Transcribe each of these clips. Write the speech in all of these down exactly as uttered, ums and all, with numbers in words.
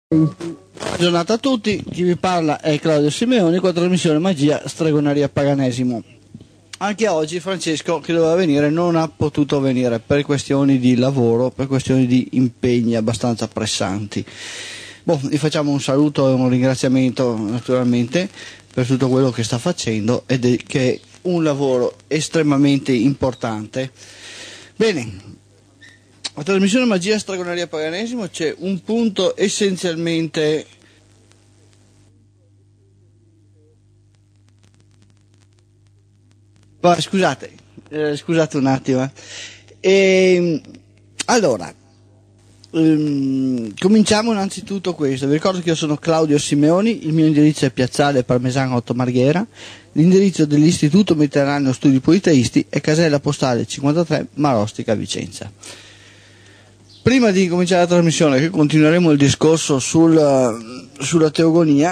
Buona giornata a tutti, chi vi parla è Claudio Simeoni con la trasmissione Magia, Stregoneria, Paganesimo. Anche oggi Francesco, che doveva venire, non ha potuto venire per questioni di lavoro, per questioni di impegni abbastanza pressanti. Boh, gli facciamo un saluto e un ringraziamento naturalmente per tutto quello che sta facendo ed è che è un lavoro estremamente importante. Bene. La trasmissione Magia, Stregoneria, Paganesimo c'è un punto essenzialmente Poi, scusate, eh, scusate un attimo. E, allora, um, cominciamo innanzitutto questo. Vi ricordo che io sono Claudio Simeoni, il mio indirizzo è Piazzale Parmesano otto Marghera, l'indirizzo dell'Istituto Mediterraneo Studi Politeisti è casella postale cinquantatré Marostica Vicenza. Prima di cominciare la trasmissione, che continueremo il discorso sul, sulla teogonia,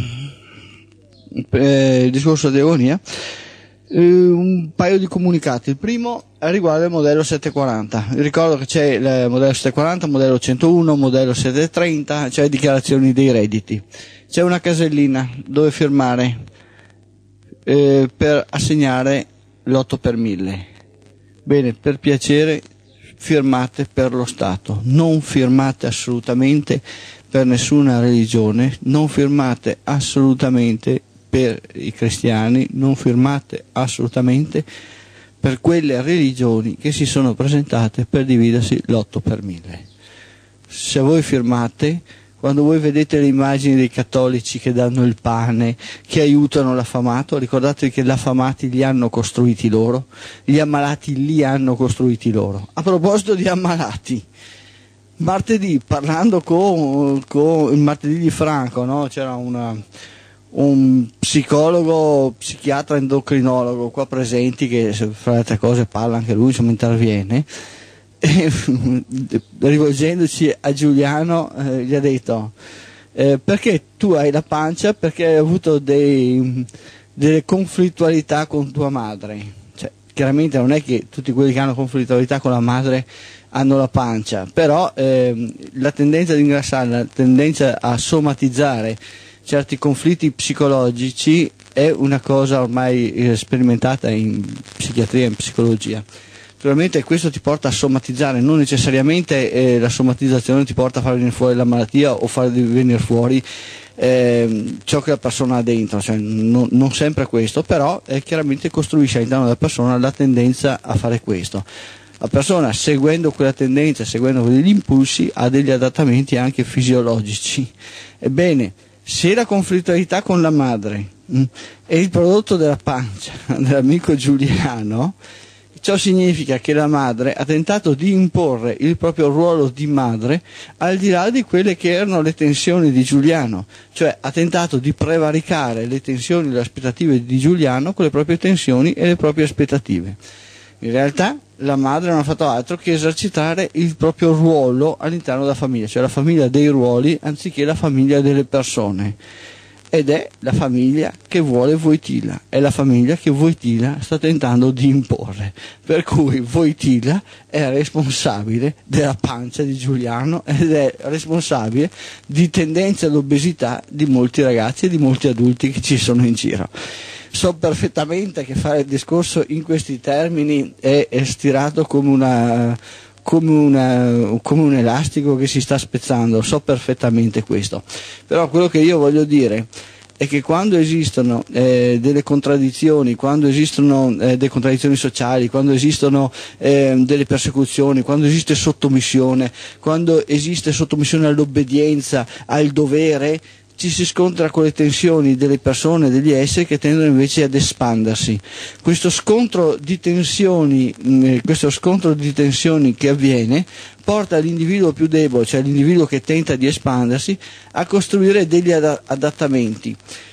eh, il discorso sulla teogonia, eh, un paio di comunicati. Il primo riguarda il modello settecentoquaranta. Vi ricordo che c'è il modello settecentoquaranta, modello centouno, modello settecentotrenta, cioè dichiarazioni dei redditi. C'è una casellina dove firmare eh, per assegnare l'otto per mille. Bene, per piacere, firmate per lo Stato, non firmate assolutamente per nessuna religione, non firmate assolutamente per i cristiani, non firmate assolutamente per quelle religioni che si sono presentate per dividersi l'otto per mille. Se voi firmate, quando voi vedete le immagini dei cattolici che danno il pane, che aiutano l'affamato, ricordatevi che gli affamati li hanno costruiti loro, gli ammalati li hanno costruiti loro. A proposito di ammalati, martedì, parlando con, con il martedì di Franco, no? C'era una, un psicologo, psichiatra, endocrinologo qua presenti, che fra le altre cose parla anche lui, insomma interviene, rivolgendoci a Giuliano eh, gli ha detto eh, perché tu hai la pancia, perché hai avuto dei, delle conflittualità con tua madre. Cioè, chiaramente non è che tutti quelli che hanno conflittualità con la madre hanno la pancia, però eh, la tendenza ad ingrassare, la tendenza a somatizzare certi conflitti psicologici è una cosa ormai eh, sperimentata in psichiatria e in psicologia. Naturalmente questo ti porta a somatizzare, non necessariamente eh, la somatizzazione ti porta a far venire fuori la malattia o far venire fuori eh, ciò che la persona ha dentro, cioè, non, non sempre questo, però eh, chiaramente costruisce all'interno della persona la tendenza a fare questo. La persona, seguendo quella tendenza, seguendo quegli impulsi, ha degli adattamenti anche fisiologici. Ebbene, se la conflittualità con la madre mh, è il prodotto della pancia dell'amico Giuliano, ciò significa che la madre ha tentato di imporre il proprio ruolo di madre al di là di quelle che erano le tensioni di Giuliano, cioè ha tentato di prevaricare le tensioni e le aspettative di Giuliano con le proprie tensioni e le proprie aspettative. In realtà la madre non ha fatto altro che esercitare il proprio ruolo all'interno della famiglia, cioè la famiglia dei ruoli anziché la famiglia delle persone. Ed è la famiglia che vuole Wojtyla, è la famiglia che Wojtyla sta tentando di imporre, per cui Wojtyla è responsabile della pancia di Giuliano ed è responsabile di tendenze all'obesità di molti ragazzi e di molti adulti che ci sono in giro. So perfettamente che fare il discorso in questi termini è, è stirato come una... Come, una, come un elastico che si sta spezzando, so perfettamente questo, però quello che io voglio dire è che quando esistono eh, delle contraddizioni, quando esistono eh, delle contraddizioni sociali, quando esistono eh, delle persecuzioni, quando esiste sottomissione, quando esiste sottomissione all'obbedienza, al dovere, ci si scontra con le tensioni delle persone, degli esseri che tendono invece ad espandersi. Questo scontro di tensioni, mh, questo scontro di tensioni che avviene porta l'individuo più debole, cioè l'individuo che tenta di espandersi, a costruire degli ad- adattamenti.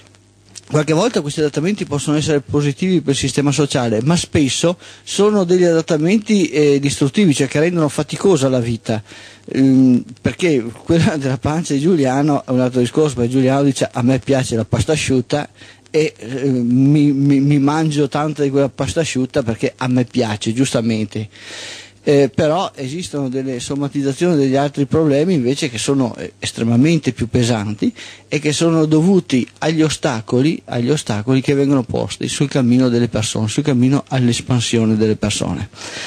Qualche volta questi adattamenti possono essere positivi per il sistema sociale, ma spesso sono degli adattamenti eh, distruttivi, cioè che rendono faticosa la vita. Ehm, perché quella della pancia di Giuliano è un altro discorso, perché Giuliano dice a me piace la pasta asciutta e eh, mi, mi, mi mangio tanta di quella pasta asciutta perché a me piace, giustamente. Eh, però esistono delle somatizzazioni degli altri problemi invece che sono eh, estremamente più pesanti e che sono dovuti agli ostacoli, agli ostacoli che vengono posti sul cammino delle persone, sul cammino all'espansione delle persone.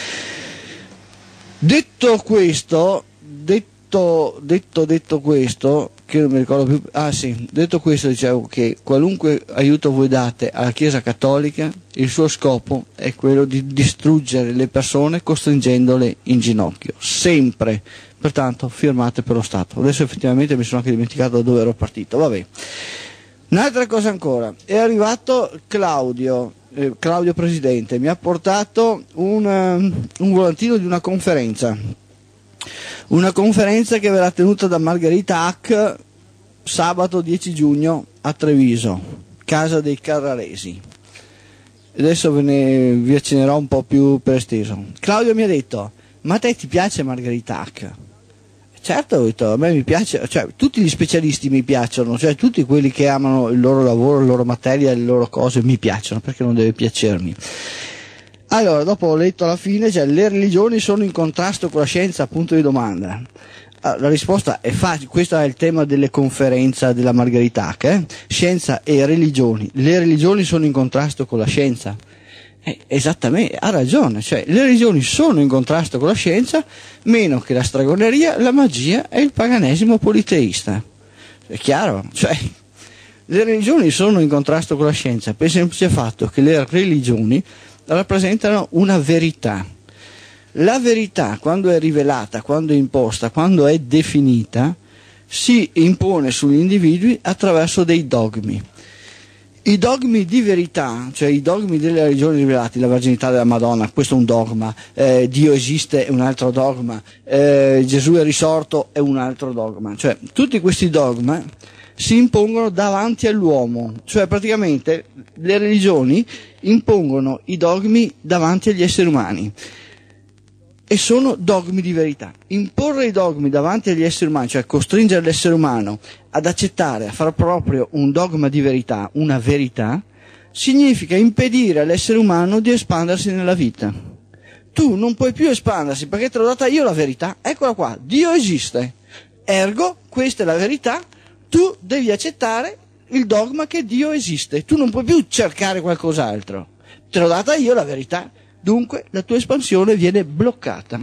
Detto questo, detto, detto, detto questo, che non mi ricordo più, ah sì, detto questo dicevo che qualunque aiuto voi date alla Chiesa Cattolica, il suo scopo è quello di distruggere le persone costringendole in ginocchio, sempre, pertanto firmate per lo Stato. Adesso effettivamente mi sono anche dimenticato da dove ero partito, vabbè. Un'altra cosa ancora, è arrivato Claudio, eh, Claudio Presidente, mi ha portato un, um, un volantino di una conferenza. Una conferenza che verrà tenuta da Margherita Hack sabato dieci giugno a Treviso, casa dei Carraresi. Adesso ve ne vi accennerò un po' più per esteso. Claudio mi ha detto: ma a te ti piace Margherita Hack? Certo, ho detto, a me mi piace, cioè tutti gli specialisti mi piacciono, cioè tutti quelli che amano il loro lavoro, la loro materia, le loro cose mi piacciono, perché non deve piacermi? Allora, dopo ho letto alla fine, cioè le religioni sono in contrasto con la scienza, punto di domanda. Allora, la risposta è facile, questo è il tema delle conferenze della Margherita Hack, eh? Scienza e religioni. Le religioni sono in contrasto con la scienza? Eh, esattamente, ha ragione, cioè le religioni sono in contrasto con la scienza, meno che la stregoneria, la magia e il paganesimo politeista. È chiaro? Cioè, le religioni sono in contrasto con la scienza per il semplice fatto che le religioni rappresentano una verità. La verità, quando è rivelata, quando è imposta, quando è definita, si impone sugli individui attraverso dei dogmi. I dogmi di verità, cioè i dogmi delle religioni rivelate, la verginità della Madonna, questo è un dogma, eh, Dio esiste è un altro dogma, eh, Gesù è risorto è un altro dogma, cioè tutti questi dogma si impongono davanti all'uomo, cioè praticamente le religioni impongono i dogmi davanti agli esseri umani e sono dogmi di verità. Imporre i dogmi davanti agli esseri umani, cioè costringere l'essere umano ad accettare, a far proprio un dogma di verità, una verità, significa impedire all'essere umano di espandersi nella vita. Tu non puoi più espandersi perché te l'ho data io la verità, eccola qua, Dio esiste, ergo questa è la verità, tu devi accettare il dogma che Dio esiste, tu non puoi più cercare qualcos'altro, te l'ho data io la verità, dunque la tua espansione viene bloccata.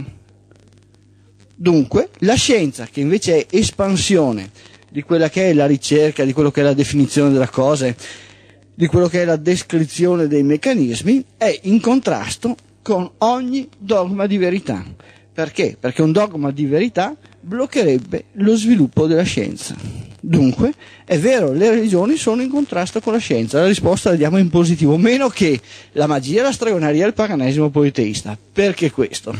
Dunque la scienza, che invece è espansione di quella che è la ricerca, di quello che è la definizione delle cose, di quello che è la descrizione dei meccanismi, è in contrasto con ogni dogma di verità. Perché? Perché un dogma di verità bloccherebbe lo sviluppo della scienza. Dunque, è vero, le religioni sono in contrasto con la scienza, la risposta la diamo in positivo, meno che la magia, la stregoneria e il paganesimo politeista. Perché questo?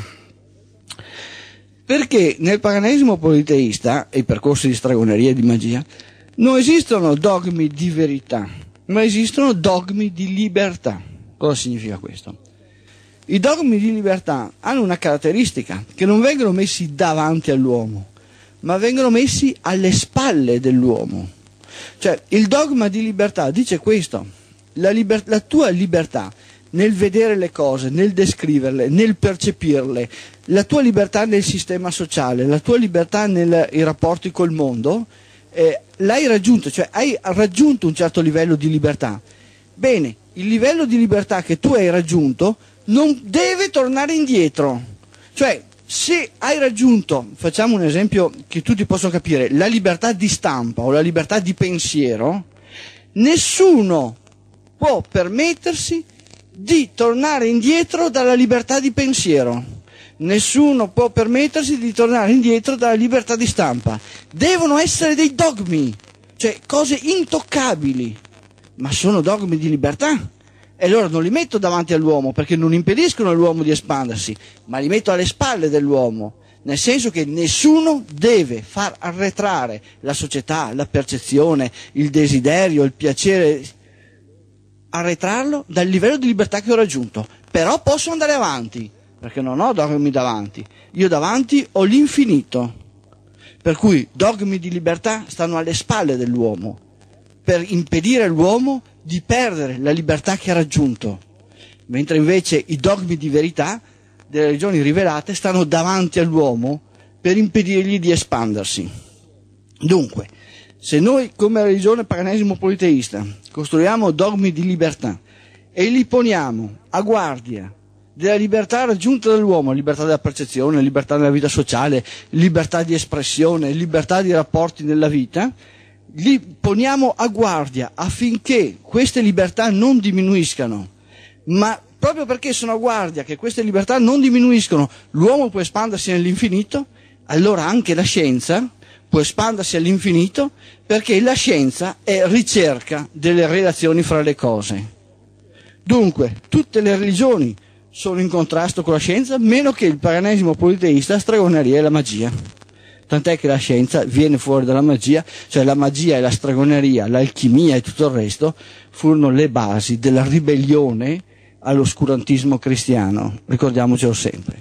Perché nel paganesimo politeista e i percorsi di stregoneria e di magia non esistono dogmi di verità, ma esistono dogmi di libertà. Cosa significa questo? I dogmi di libertà hanno una caratteristica, che non vengono messi davanti all'uomo, ma vengono messi alle spalle dell'uomo. Cioè, il dogma di libertà dice questo: la, liber- la tua libertà nel vedere le cose, nel descriverle, nel percepirle, la tua libertà nel sistema sociale, la tua libertà nei rapporti col mondo, eh, l'hai raggiunto, cioè hai raggiunto un certo livello di libertà. Bene, il livello di libertà che tu hai raggiunto non deve tornare indietro. Cioè, se hai raggiunto, facciamo un esempio che tutti possono capire, la libertà di stampa o la libertà di pensiero, nessuno può permettersi di tornare indietro dalla libertà di pensiero. Nessuno può permettersi di tornare indietro dalla libertà di stampa. Devono essere dei dogmi, cioè cose intoccabili, ma sono dogmi di libertà. E allora non li metto davanti all'uomo perché non impediscono all'uomo di espandersi, ma li metto alle spalle dell'uomo, nel senso che nessuno deve far arretrare la società, la percezione, il desiderio, il piacere, arretrarlo dal livello di libertà che ho raggiunto. Però posso andare avanti, perché non ho dogmi davanti, io davanti ho l'infinito, per cui dogmi di libertà stanno alle spalle dell'uomo, per impedire all'uomo di perdere la libertà che ha raggiunto, mentre invece i dogmi di verità delle religioni rivelate stanno davanti all'uomo per impedirgli di espandersi. Dunque, se noi come religione paganesimo politeista costruiamo dogmi di libertà e li poniamo a guardia della libertà raggiunta dall'uomo, libertà della percezione, libertà della vita sociale, libertà di espressione, libertà di rapporti nella vita, li poniamo a guardia affinché queste libertà non diminuiscano, ma proprio perché sono a guardia che queste libertà non diminuiscono, l'uomo può espandersi nell'infinito, allora anche la scienza può espandersi all'infinito, perché la scienza è ricerca delle relazioni fra le cose. Dunque, tutte le religioni sono in contrasto con la scienza, meno che il paganesimo politeista, la stregoneria e la magia. Tant'è che la scienza viene fuori dalla magia, cioè la magia e la stregoneria, l'alchimia e tutto il resto furono le basi della ribellione all'oscurantismo cristiano, ricordiamocelo sempre.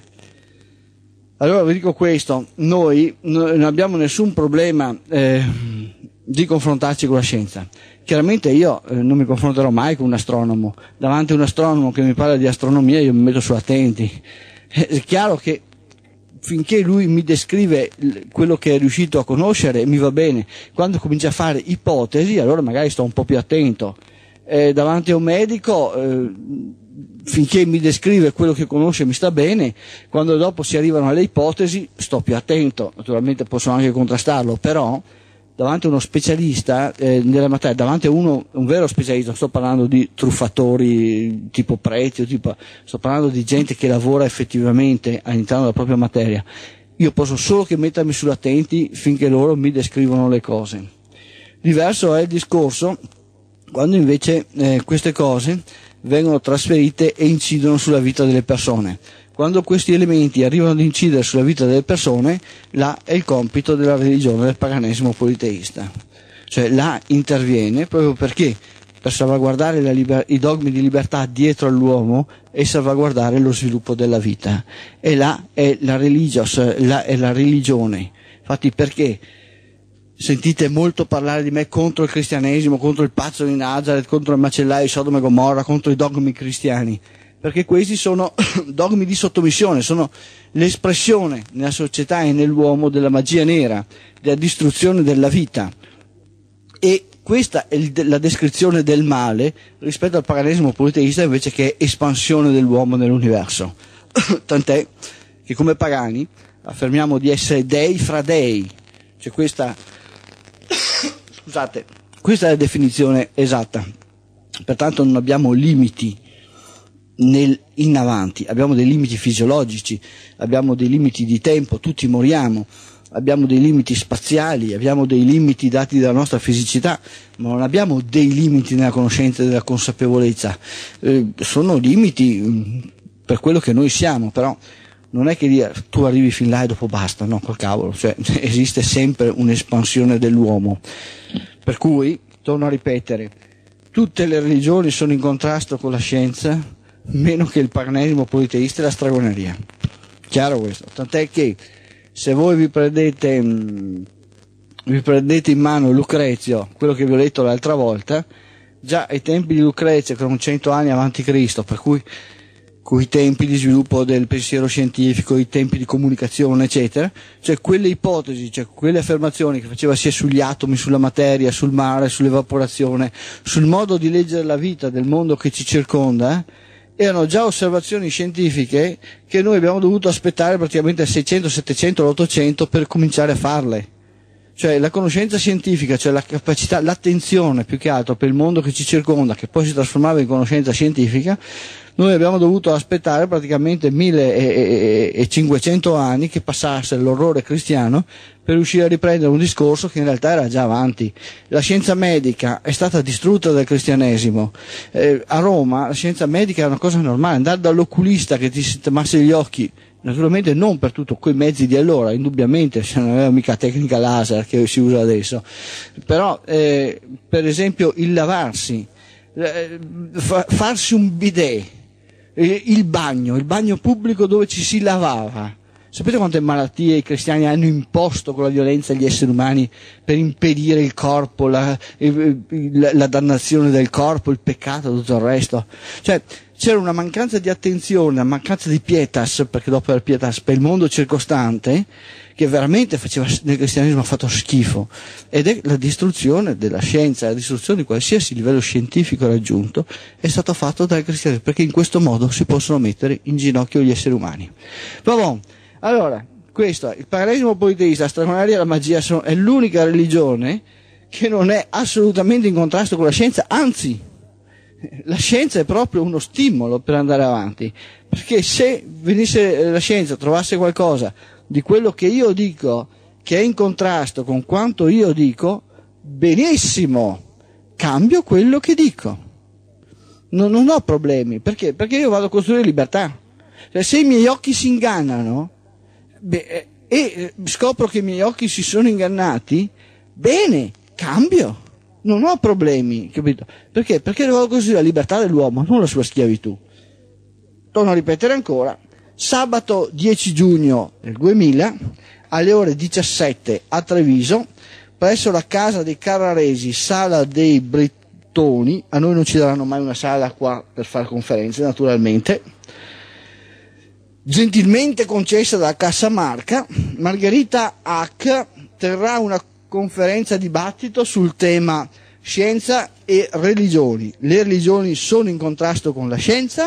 Allora vi dico questo, noi non abbiamo nessun problema eh, di confrontarci con la scienza. Chiaramente io eh, non mi confronterò mai con un astronomo. Davanti a un astronomo che mi parla di astronomia io mi metto su attenti. È chiaro che finché lui mi descrive quello che è riuscito a conoscere mi va bene. Quando comincia a fare ipotesi allora magari sto un po' più attento. Eh, davanti a un medico eh, finché mi descrive quello che conosce mi sta bene, quando dopo si arrivano alle ipotesi sto più attento. Naturalmente posso anche contrastarlo, però davanti a uno specialista eh, nella materia, davanti a uno, un vero specialista, non sto parlando di truffatori tipo Preti, o tipo, sto parlando di gente che lavora effettivamente all'interno della propria materia, io posso solo che mettermi sull'attenti finché loro mi descrivono le cose. Diverso è il discorso quando invece eh, queste cose vengono trasferite e incidono sulla vita delle persone. Quando questi elementi arrivano ad incidere sulla vita delle persone, là è il compito della religione del paganesimo politeista. Cioè là interviene proprio perché per salvaguardare la liber- i dogmi di libertà dietro all'uomo e salvaguardare lo sviluppo della vita. E là è la religios, là è la religione. Infatti perché sentite molto parlare di me contro il cristianesimo, contro il pazzo di Nazareth, contro il macellaio di Sodoma e Gomorra, contro i dogmi cristiani? Perché questi sono dogmi di sottomissione, sono l'espressione nella società e nell'uomo della magia nera, della distruzione della vita. E questa è il, la descrizione del male rispetto al paganesimo politeista invece che è espansione dell'uomo nell'universo. Tant'è che come pagani affermiamo di essere dei fra dei. Cioè questa, scusate, questa è la definizione esatta. Pertanto non abbiamo limiti nel in avanti, abbiamo dei limiti fisiologici, abbiamo dei limiti di tempo, tutti moriamo, abbiamo dei limiti spaziali, abbiamo dei limiti dati dalla nostra fisicità, ma non abbiamo dei limiti nella conoscenza e nella consapevolezza. Eh, sono limiti mh, per quello che noi siamo, però non è che dire, tu arrivi fin là e dopo basta, no, col cavolo, cioè, esiste sempre un'espansione dell'uomo. Per cui, torno a ripetere, tutte le religioni sono in contrasto con la scienza, meno che il paganesimo politeista e la stregoneria. Chiaro questo? Tant'è che se voi vi prendete, mh, vi prendete in mano Lucrezio, quello che vi ho letto l'altra volta, già ai tempi di Lucrezio, che erano cento anni avanti Cristo, per cui con i tempi di sviluppo del pensiero scientifico, i tempi di comunicazione, eccetera, cioè quelle ipotesi, cioè quelle affermazioni che faceva sia sugli atomi, sulla materia, sul mare, sull'evaporazione, sul modo di leggere la vita del mondo che ci circonda, erano già osservazioni scientifiche che noi abbiamo dovuto aspettare praticamente al seicento, settecento, l'ottocento per cominciare a farle. Cioè la conoscenza scientifica, cioè la capacità, l'attenzione più che altro per il mondo che ci circonda, che poi si trasformava in conoscenza scientifica, noi abbiamo dovuto aspettare praticamente millecinquecento anni che passasse l'orrore cristiano per riuscire a riprendere un discorso che in realtà era già avanti. La scienza medica è stata distrutta dal cristianesimo. Eh, a Roma la scienza medica è una cosa normale, andare dall'oculista che ti sistemasse gli occhi, naturalmente non per tutto quei mezzi di allora, indubbiamente, se non aveva mica tecnica laser che si usa adesso, però eh, per esempio il lavarsi, eh, fa, farsi un bidet, il bagno, il bagno pubblico dove ci si lavava, Sapete quante malattie i cristiani hanno imposto con la violenza agli esseri umani per impedire il corpo, la, la, la dannazione del corpo, il peccato, tutto il resto? Cioè, c'era una mancanza di attenzione, una mancanza di pietas, perché dopo era pietas, per il mondo circostante, che veramente faceva, nel cristianesimo ha fatto schifo. Ed è la distruzione della scienza, la distruzione di qualsiasi livello scientifico raggiunto, è stato fatto dal cristianesimo, perché in questo modo si possono mettere in ginocchio gli esseri umani. Vabbè, allora, questo, il parallelismo politeista, la stregoneria e la magia sono, è l'unica religione che non è assolutamente in contrasto con la scienza, anzi, la scienza è proprio uno stimolo per andare avanti, perché se venisse la scienza, trovasse qualcosa di quello che io dico che è in contrasto con quanto io dico, benissimo, cambio quello che dico, non, non ho problemi, perché? Perché io vado a costruire libertà. Cioè, se i miei occhi si ingannano, beh, e scopro che i miei occhi si sono ingannati, bene, cambio. Non ho problemi, capito? Perché? Perché devo costruire la libertà dell'uomo, non la sua schiavitù. Torno a ripetere ancora, sabato dieci giugno del duemila, alle ore diciassette a Treviso, presso la casa dei Carraresi, sala dei Brittoni, a noi non ci daranno mai una sala qua per fare conferenze, naturalmente, gentilmente concessa dalla Cassamarca, Margherita Hack terrà una conferenza dibattito sul tema scienza e religioni. Le religioni sono in contrasto con la scienza?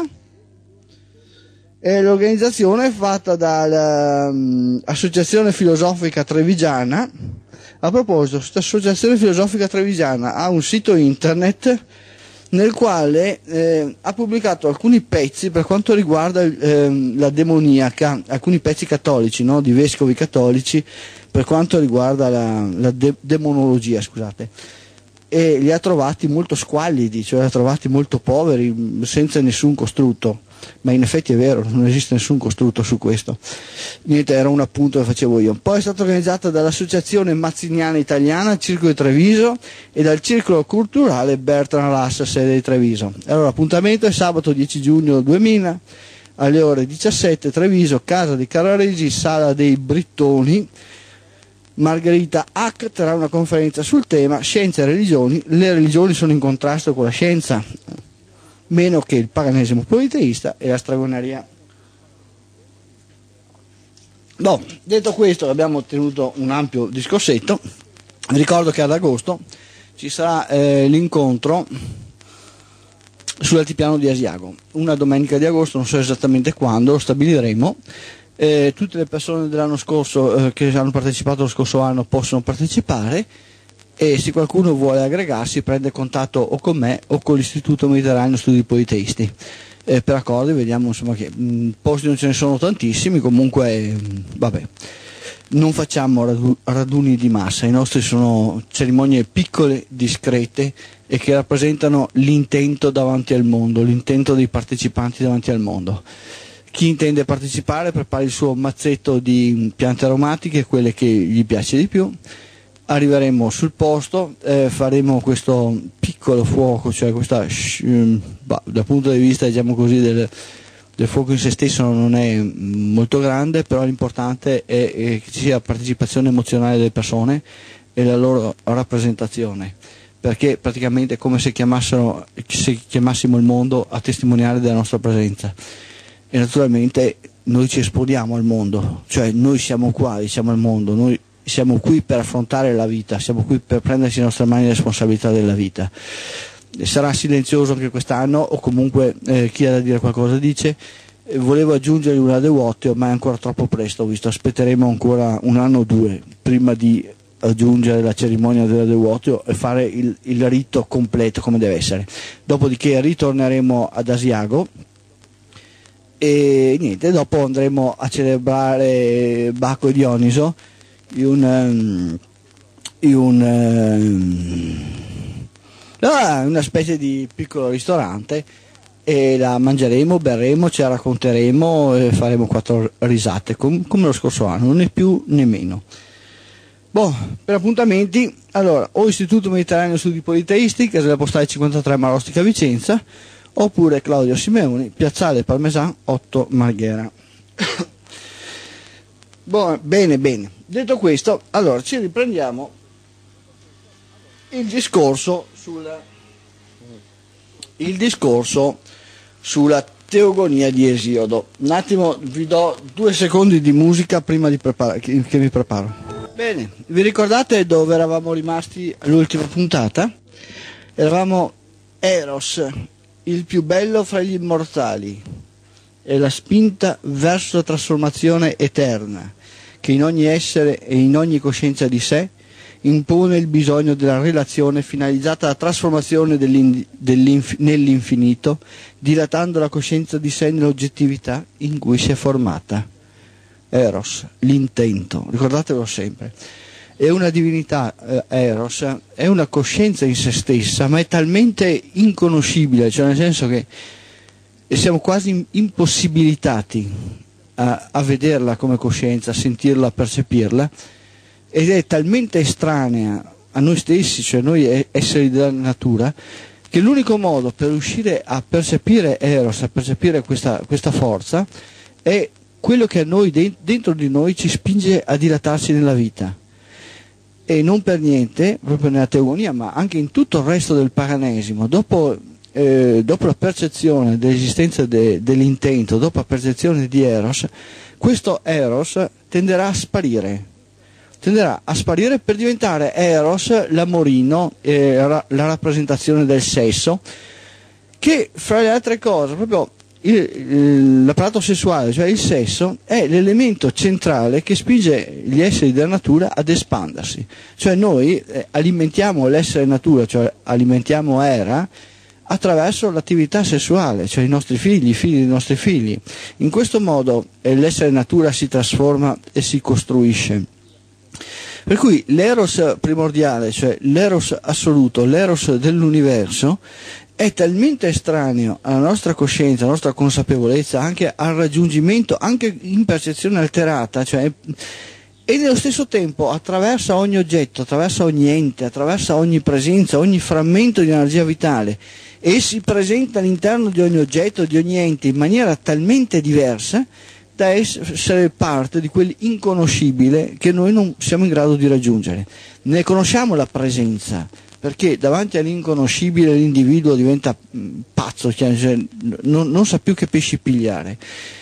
E l'organizzazione è fatta dall'Associazione Filosofica Trevigiana. A proposito, questa Associazione Filosofica Trevigiana ha un sito internet nel quale eh, ha pubblicato alcuni pezzi per quanto riguarda eh, la demoniaca, alcuni pezzi cattolici, no? Di vescovi cattolici, per quanto riguarda la, la de- demonologia, scusate, e li ha trovati molto squallidi, cioè li ha trovati molto poveri, senza nessun costrutto, ma in effetti è vero, non esiste nessun costrutto su questo. Niente, era un appunto che facevo io. Poi è stata organizzata dall'Associazione Mazziniana Italiana, Circolo di Treviso, e dal Circolo Culturale Bertrand Lassa, sede di Treviso. Allora, l'appuntamento è sabato dieci giugno duemila, alle ore diciassette, Treviso, casa di Carraresi, sala dei Brittoni. Margherita Hack terrà una conferenza sul tema scienza e religioni. Le religioni sono in contrasto con la scienza, meno che il paganesimo politeista e la stregoneria. No, detto questo, abbiamo tenuto un ampio discorsetto. Vi ricordo che ad agosto ci sarà eh, l'incontro sull'altipiano di Asiago, una domenica di agosto, non so esattamente quando, lo stabiliremo. Eh, tutte le persone dell'anno scorso eh, che hanno partecipato lo scorso anno possono partecipare, e se qualcuno vuole aggregarsi prende contatto o con me o con l'Istituto Mediterraneo Studi Politeisti. Eh, per accordi vediamo, insomma, che mh, posti non ce ne sono tantissimi, comunque mh, vabbè, non facciamo radu- raduni di massa, i nostri sono cerimonie piccole, discrete e che rappresentano l'intento davanti al mondo, l'intento dei partecipanti davanti al mondo. Chi intende partecipare prepara il suo mazzetto di piante aromatiche, quelle che gli piace di più. Arriveremo sul posto, eh, faremo questo piccolo fuoco, cioè questa, bah, dal punto di vista, diciamo così, del, del fuoco in se stesso non è molto grande, però l'importante è, è che ci sia partecipazione emozionale delle persone e la loro rappresentazione, perché praticamente è come se chiamassero, se chiamassimo il mondo a testimoniare della nostra presenza. E naturalmente noi ci esponiamo al mondo, cioè noi siamo qua, diciamo al mondo, noi siamo qui per affrontare la vita, siamo qui per prendersi in nostre mani la responsabilità della vita. Sarà silenzioso anche quest'anno, o comunque eh, chi ha da dire qualcosa dice. Eh, volevo aggiungere una devoto, ma è ancora troppo presto, ho visto, aspetteremo ancora un anno o due prima di aggiungere la cerimonia della devoto e fare il, il rito completo come deve essere. Dopodiché ritorneremo ad Asiago e niente, dopo andremo a celebrare Bacco e Dioniso in un, in un uh, una specie di piccolo ristorante, e la mangeremo, berremo, ci racconteremo e faremo quattro risate com- come lo scorso anno, né più né meno. Boh, per appuntamenti, allora, o Istituto Mediterraneo Studi Politeisti, casella postale cinquantatré Marostica Vicenza, oppure Claudio Simeoni, piazzale Parmesan otto Marghera. Boh, bene, bene. Detto questo, allora ci riprendiamo il discorso sulla, il discorso sulla teogonia di Esiodo. Un attimo, vi do due secondi di musica prima di prepara- che, che mi preparo. Bene, vi ricordate dove eravamo rimasti all'ultima puntata? Eravamo Eros, il più bello fra gli immortali, e la spinta verso la trasformazione eterna che in ogni essere e in ogni coscienza di sé impone il bisogno della relazione finalizzata alla trasformazione nell'infinito, dilatando la coscienza di sé nell'oggettività in cui si è formata. Eros, l'intento, ricordatevelo sempre. È una divinità, eh, Eros, è una coscienza in se stessa, ma è talmente inconoscibile, cioè nel senso che siamo quasi impossibilitati a, a vederla come coscienza, a sentirla, a percepirla, ed è talmente estranea a noi stessi, cioè noi esseri della natura, che l'unico modo per riuscire a percepire Eros, a percepire questa, questa forza, è quello che a noi, dentro di noi, ci spinge a dilatarsi nella vita. E non per niente, proprio nella teogonia, ma anche in tutto il resto del paganesimo, dopo, eh, dopo la percezione dell'esistenza de, dell'intento, dopo la percezione di Eros, questo Eros tenderà a sparire. tenderà a sparire per diventare Eros, l'amorino, eh, la rappresentazione del sesso, che fra le altre cose, proprio il, il, l'apparato sessuale, cioè il sesso, è l'elemento centrale che spinge gli esseri della natura ad espandersi. Cioè noi eh, alimentiamo l'essere natura, cioè alimentiamo Era, attraverso l'attività sessuale, cioè i nostri figli, i figli dei nostri figli. In questo modo eh, l'essere natura si trasforma e si costruisce. Per cui l'eros primordiale, cioè l'eros assoluto, l'eros dell'universo, è talmente estraneo alla nostra coscienza, alla nostra consapevolezza, anche al raggiungimento, anche in percezione alterata, cioè, e nello stesso tempo attraversa ogni oggetto, attraversa ogni ente, attraversa ogni presenza, ogni frammento di energia vitale, e si presenta all'interno di ogni oggetto, di ogni ente, in maniera talmente diversa da essere parte di quell'inconoscibile che noi non siamo in grado di raggiungere. Ne conosciamo la presenza, perché davanti all'inconoscibile l'individuo diventa pazzo, cioè non, non sa più che pesci pigliare.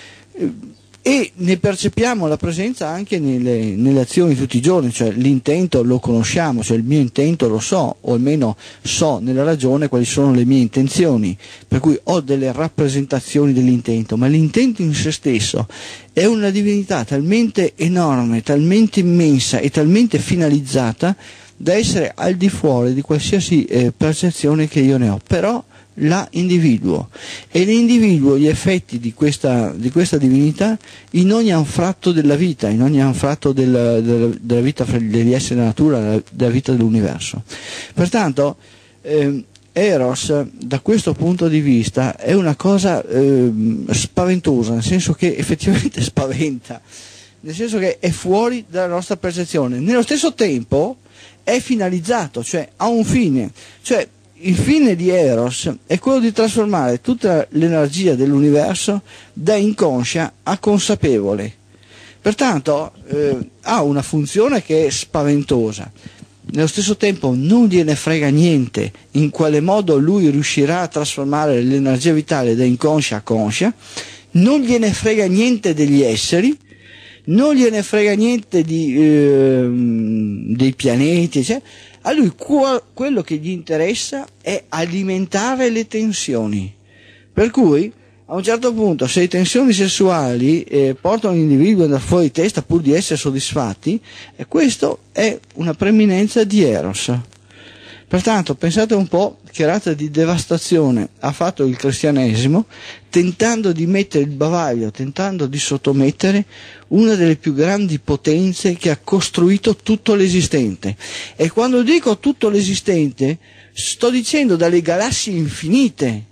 E ne percepiamo la presenza anche nelle, nelle azioni di tutti i giorni, cioè l'intento lo conosciamo, cioè il mio intento lo so, o almeno so nella ragione quali sono le mie intenzioni, per cui ho delle rappresentazioni dell'intento, ma l'intento in se stesso è una divinità talmente enorme, talmente immensa e talmente finalizzata da essere al di fuori di qualsiasi eh, percezione che io ne ho, però la individuo, e l'individuo gli effetti di questa, di questa divinità in ogni anfratto della vita, in ogni anfratto della, della, della vita degli esseri della natura, della vita dell'universo. Pertanto eh, Eros da questo punto di vista è una cosa eh, spaventosa, nel senso che effettivamente spaventa, nel senso che è fuori dalla nostra percezione, nello stesso tempo è finalizzato, cioè ha un fine, cioè il fine di Eros è quello di trasformare tutta l'energia dell'universo da inconscia a consapevole. Pertanto eh, ha una funzione che è spaventosa. Nello stesso tempo non gliene frega niente in quale modo lui riuscirà a trasformare l'energia vitale da inconscia a conscia, non gliene frega niente degli esseri, non gliene frega niente di, eh, dei pianeti, cioè, a lui quello che gli interessa è alimentare le tensioni, per cui a un certo punto se le tensioni sessuali eh, portano l'individuo ad andare fuori di testa pur di essere soddisfatti, e questo è una preminenza di Eros. Pertanto pensate un po' che razza di devastazione ha fatto il cristianesimo tentando di mettere il bavaglio, tentando di sottomettere una delle più grandi potenze che ha costruito tutto l'esistente. E quando dico tutto l'esistente sto dicendo dalle galassie infinite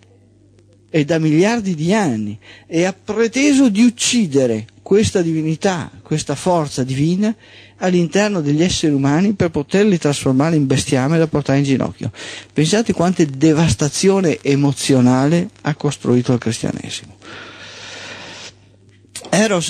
e da miliardi di anni, e ha preteso di uccidere questa divinità, questa forza divina all'interno degli esseri umani per poterli trasformare in bestiame da portare in ginocchio. Pensate quante devastazione emozionale ha costruito il cristianesimo. Eros è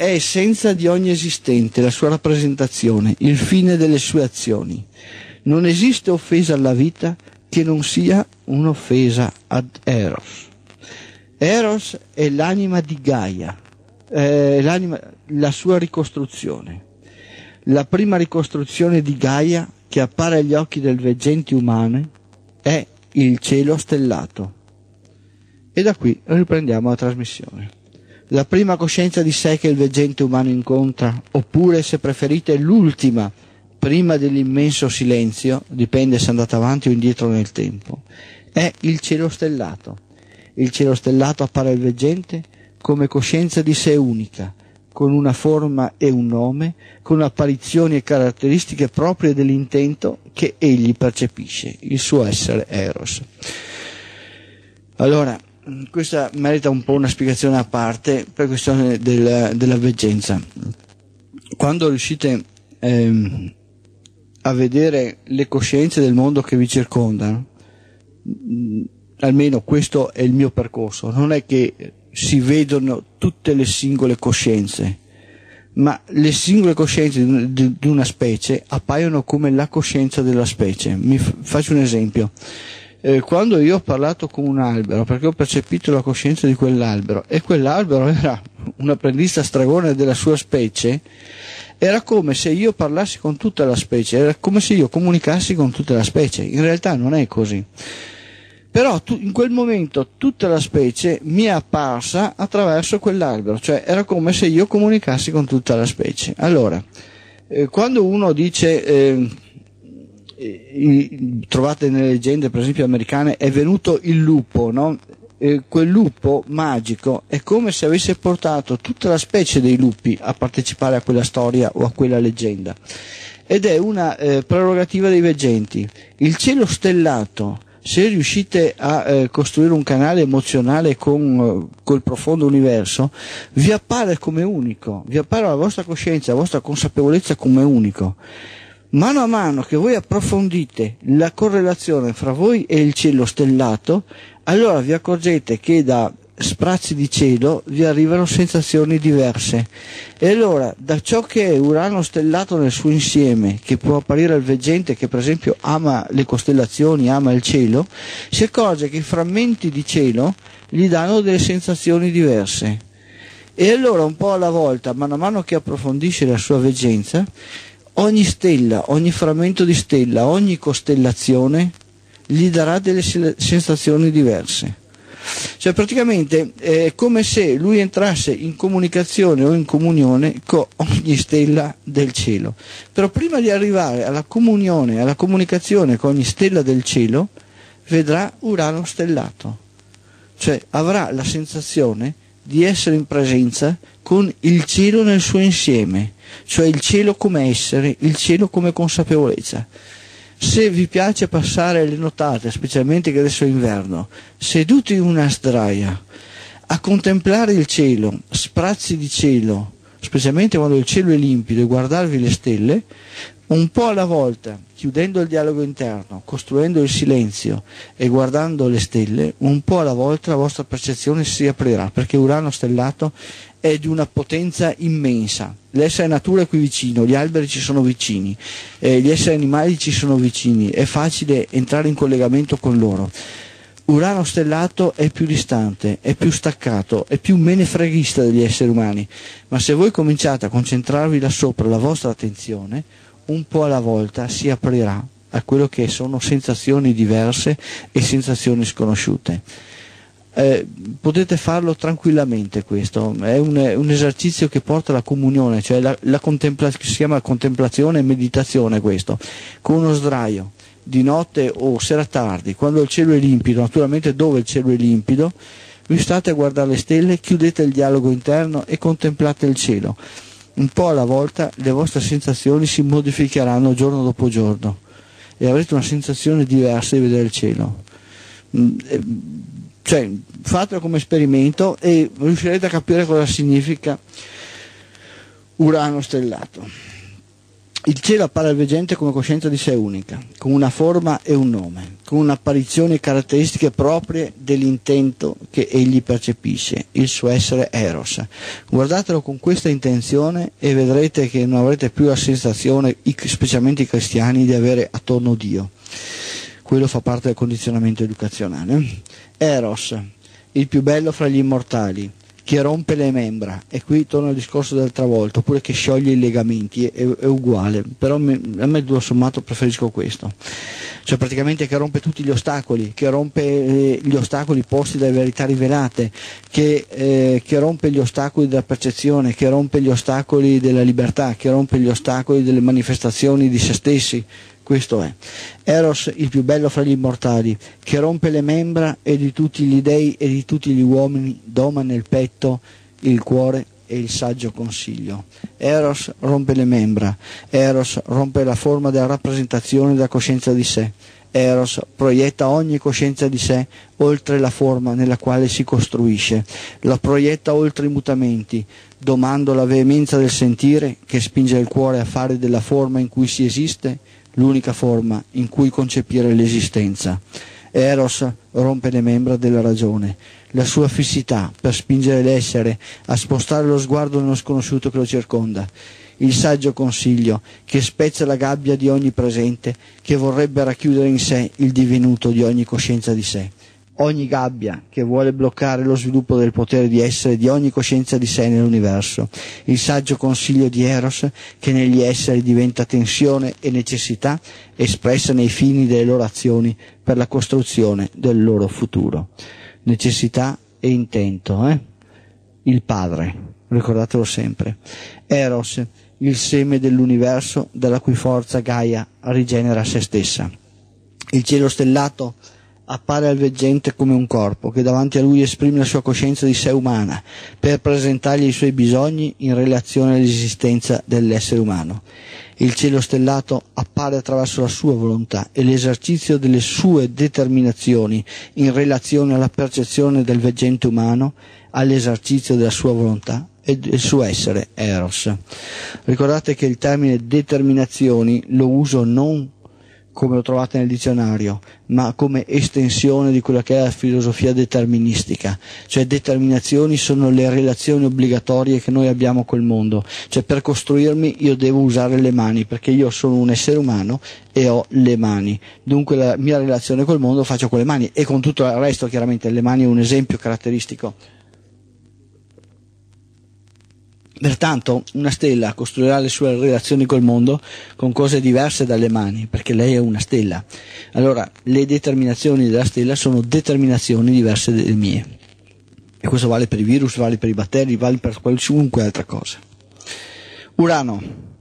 è essenza di ogni esistente, la sua rappresentazione, il fine delle sue azioni. Non esiste offesa alla vita che non sia un'offesa ad Eros. Eros è l'anima di Gaia, è l'anima, la sua ricostruzione. La prima ricostruzione di Gaia che appare agli occhi del veggente umano è il cielo stellato. E da qui riprendiamo la trasmissione. La prima coscienza di sé che il veggente umano incontra, oppure se preferite l'ultima, prima dell'immenso silenzio, dipende se è andata avanti o indietro nel tempo, è il cielo stellato. Il cielo stellato appare al veggente come coscienza di sé unica, con una forma e un nome, con apparizioni e caratteristiche proprie dell'intento che egli percepisce, il suo essere Eros. Allora, questa merita un po' una spiegazione a parte per questione del, della veggenza. Quando riuscite ehm, a vedere le coscienze del mondo che vi circondano, almeno questo è il mio percorso, non è che si vedono tutte le singole coscienze, ma le singole coscienze di una specie appaiono come la coscienza della specie. Mi f- faccio un esempio. Eh, quando io ho parlato con un albero, perché ho percepito la coscienza di quell'albero, e quell'albero era un apprendista stregone della sua specie, era come se io parlassi con tutta la specie, era come se io comunicassi con tutta la specie. In realtà non è così. Però tu, in quel momento tutta la specie mi è apparsa attraverso quell'albero, cioè era come se io comunicassi con tutta la specie. Allora, eh, quando uno dice, eh, eh, trovate nelle leggende per esempio americane, è venuto il lupo, no? Eh, quel lupo magico è come se avesse portato tutta la specie dei lupi a partecipare a quella storia o a quella leggenda. Ed è una eh, prerogativa dei veggenti. Il cielo stellato, se riuscite a eh, costruire un canale emozionale con eh, col profondo universo, vi appare come unico, vi appare la vostra coscienza, la vostra consapevolezza come unico. Mano a mano che voi approfondite la correlazione fra voi e il cielo stellato, allora vi accorgete che da sprazzi di cielo vi arrivano sensazioni diverse, e allora da ciò che è Urano stellato nel suo insieme, che può apparire al veggente che per esempio ama le costellazioni, ama il cielo, si accorge che i frammenti di cielo gli danno delle sensazioni diverse, e allora un po' alla volta, mano a mano che approfondisce la sua veggenza, ogni stella, ogni frammento di stella, ogni costellazione gli darà delle sensazioni diverse. Cioè praticamente è come se lui entrasse in comunicazione o in comunione con ogni stella del cielo. Però prima di arrivare alla comunione, alla comunicazione con ogni stella del cielo, vedrà Urano stellato. Cioè avrà la sensazione di essere in presenza con il cielo nel suo insieme, cioè il cielo come essere, il cielo come consapevolezza. Se vi piace passare le notate, specialmente che adesso è inverno, seduti in una sdraia a contemplare il cielo, sprazzi di cielo, specialmente quando il cielo è limpido, e guardarvi le stelle, un po' alla volta, chiudendo il dialogo interno, costruendo il silenzio e guardando le stelle, un po' alla volta la vostra percezione si aprirà, perché Urano stellato è di una potenza immensa. L'essere natura è qui vicino, gli alberi ci sono vicini, eh, gli esseri animali ci sono vicini, è facile entrare in collegamento con loro. Urano stellato è più distante, è più staccato, è più menefreghista degli esseri umani, ma se voi cominciate a concentrarvi là sopra la vostra attenzione, un po' alla volta si aprirà a quello che sono sensazioni diverse e sensazioni sconosciute. Eh, potete farlo tranquillamente, questo è un, un esercizio che porta alla comunione, cioè la, la contempla, si chiama contemplazione e meditazione, questo, con uno sdraio, di notte o sera tardi, quando il cielo è limpido, naturalmente dove il cielo è limpido, vi state a guardare le stelle, chiudete il dialogo interno e contemplate il cielo. Un po' alla volta le vostre sensazioni si modificheranno giorno dopo giorno e avrete una sensazione diversa di vedere il cielo. Cioè, fatelo come esperimento e riuscirete a capire cosa significa Urano stellato. Il cielo appare al veggente come coscienza di sé unica, con una forma e un nome, con un'apparizione e caratteristiche proprie dell'intento che egli percepisce, il suo essere eros. Guardatelo con questa intenzione e vedrete che non avrete più la sensazione, specialmente i cristiani, di avere attorno Dio. Quello fa parte del condizionamento educazionale. Eros, il più bello fra gli immortali, che rompe le membra, e qui torna al discorso dell'altra volta, oppure che scioglie i legamenti, è, è uguale, però me, a me tutto sommato preferisco questo, cioè praticamente che rompe tutti gli ostacoli, che rompe eh, gli ostacoli posti dalle verità rivelate, che, eh, che rompe gli ostacoli della percezione, che rompe gli ostacoli della libertà, che rompe gli ostacoli delle manifestazioni di se stessi. Questo è Eros, il più bello fra gli immortali, che rompe le membra e di tutti gli dei e di tutti gli uomini doma nel petto il cuore e il saggio consiglio. Eros rompe le membra, Eros rompe la forma della rappresentazione della coscienza di sé, Eros proietta ogni coscienza di sé oltre la forma nella quale si costruisce, la proietta oltre i mutamenti, domando la veemenza del sentire che spinge il cuore a fare della forma in cui si esiste l'unica forma in cui concepire l'esistenza. Eros rompe le membra della ragione, la sua fissità per spingere l'essere a spostare lo sguardo nello sconosciuto che lo circonda, il saggio consiglio che spezza la gabbia di ogni presente che vorrebbe racchiudere in sé il divenuto di ogni coscienza di sé. Ogni gabbia che vuole bloccare lo sviluppo del potere di essere di ogni coscienza di sé nell'universo, il saggio consiglio di Eros che negli esseri diventa tensione e necessità espressa nei fini delle loro azioni per la costruzione del loro futuro. Necessità e intento, eh? Il padre, ricordatelo sempre. Eros, il seme dell'universo dalla cui forza Gaia rigenera se stessa. Il cielo stellato appare al veggente come un corpo che davanti a lui esprime la sua coscienza di sé umana per presentargli i suoi bisogni in relazione all'esistenza dell'essere umano. Il cielo stellato appare attraverso la sua volontà e l'esercizio delle sue determinazioni in relazione alla percezione del veggente umano, all'esercizio della sua volontà e del suo essere eros. Ricordate che il termine determinazioni lo uso non come lo trovate nel dizionario, ma come estensione di quella che è la filosofia deterministica, cioè determinazioni sono le relazioni obbligatorie che noi abbiamo col mondo, cioè per costruirmi io devo usare le mani, perché io sono un essere umano e ho le mani, dunque la mia relazione col mondo faccio con le mani e con tutto il resto, chiaramente le mani è un esempio caratteristico. Pertanto una stella costruirà le sue relazioni col mondo con cose diverse dalle mani, perché lei è una stella. Allora le determinazioni della stella sono determinazioni diverse dalle mie. E questo vale per i virus, vale per i batteri, vale per qualunque altra cosa. Urano.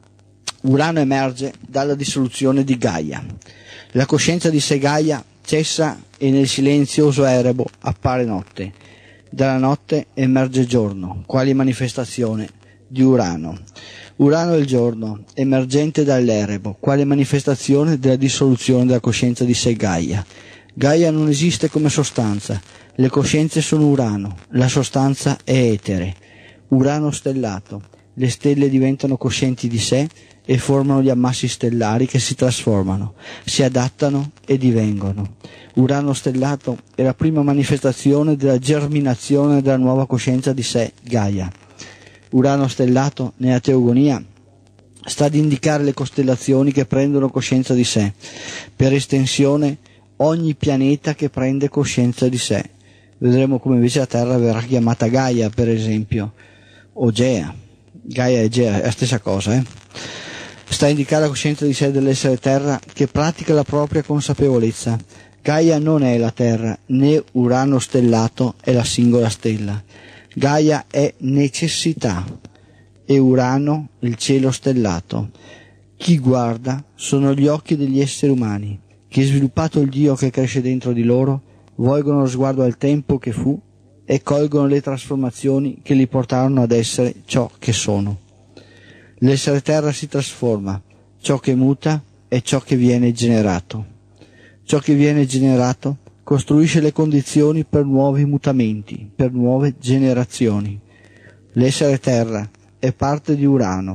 Urano emerge dalla dissoluzione di Gaia. La coscienza di sé Gaia cessa e nel silenzioso erebo appare notte. Dalla notte emerge giorno, quale manifestazione di Urano. Urano è il giorno, emergente dall'erebo, quale manifestazione della dissoluzione della coscienza di sé Gaia. Gaia non esiste come sostanza, le coscienze sono Urano, la sostanza è etere. Urano stellato, le stelle diventano coscienti di sé e formano gli ammassi stellari che si trasformano, si adattano e divengono. Urano stellato è la prima manifestazione della germinazione della nuova coscienza di sé Gaia. Urano stellato, nella teogonia, sta ad indicare le costellazioni che prendono coscienza di sé. Per estensione, ogni pianeta che prende coscienza di sé. Vedremo come invece la Terra verrà chiamata Gaia, per esempio, o Gea. Gaia e Gea è la stessa cosa, eh? Sta a indicare la coscienza di sé dell'essere Terra che pratica la propria consapevolezza. Gaia non è la Terra, né Urano stellato è la singola stella. Gaia è necessità e Urano il cielo stellato. Chi guarda sono gli occhi degli esseri umani, che sviluppato il Dio che cresce dentro di loro, volgono lo sguardo al tempo che fu e colgono le trasformazioni che li portarono ad essere ciò che sono. L'essere terra si trasforma, ciò che muta è ciò che viene generato. Ciò che viene generato costruisce le condizioni per nuovi mutamenti, per nuove generazioni. L'essere terra è parte di Urano,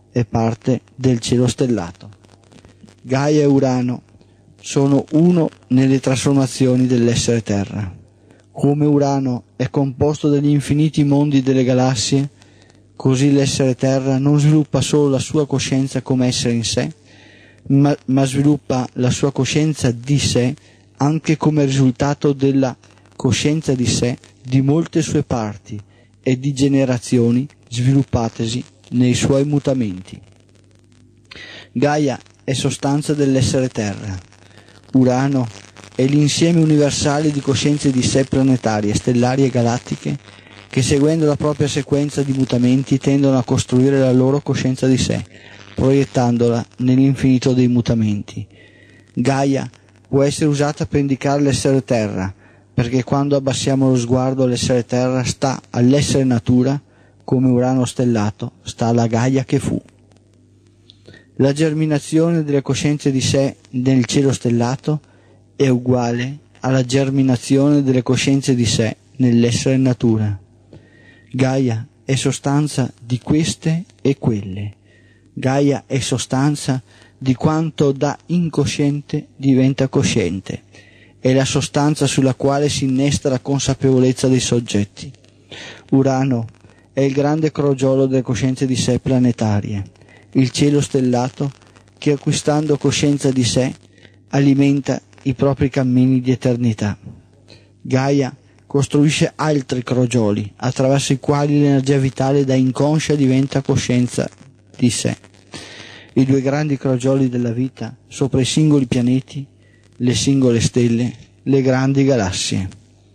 è parte del cielo stellato. Gaia e Urano sono uno nelle trasformazioni dell'essere Terra. Come Urano è composto dagli infiniti mondi delle galassie, così l'essere Terra non sviluppa solo la sua coscienza come essere in sé, ma, ma sviluppa la sua coscienza di sé anche come risultato della coscienza di sé di molte sue parti e di generazioni sviluppatesi nei suoi mutamenti. Gaia è sostanza dell'essere Terra. Urano è l'insieme universale di coscienze di sé planetarie, stellari e galattiche che, seguendo la propria sequenza di mutamenti, tendono a costruire la loro coscienza di sé, proiettandola nell'infinito dei mutamenti. Gaia può essere usata per indicare l'essere Terra, perché quando abbassiamo lo sguardo l'essere Terra sta all'essere natura, come Urano stellato sta alla Gaia che fu. La germinazione delle coscienze di sé nel cielo stellato è uguale alla germinazione delle coscienze di sé nell'essere natura. Gaia è sostanza di queste e quelle. Gaia è sostanza di quanto da incosciente diventa cosciente. È la sostanza sulla quale si innesta la consapevolezza dei soggetti. Urano è il grande crogiolo delle coscienze di sé planetarie, il cielo stellato che, acquistando coscienza di sé, alimenta i propri cammini di eternità. Gaia costruisce altri crogioli attraverso i quali l'energia vitale da inconscia diventa coscienza di sé. I due grandi crogioli della vita sopra i singoli pianeti, le singole stelle, le grandi galassie.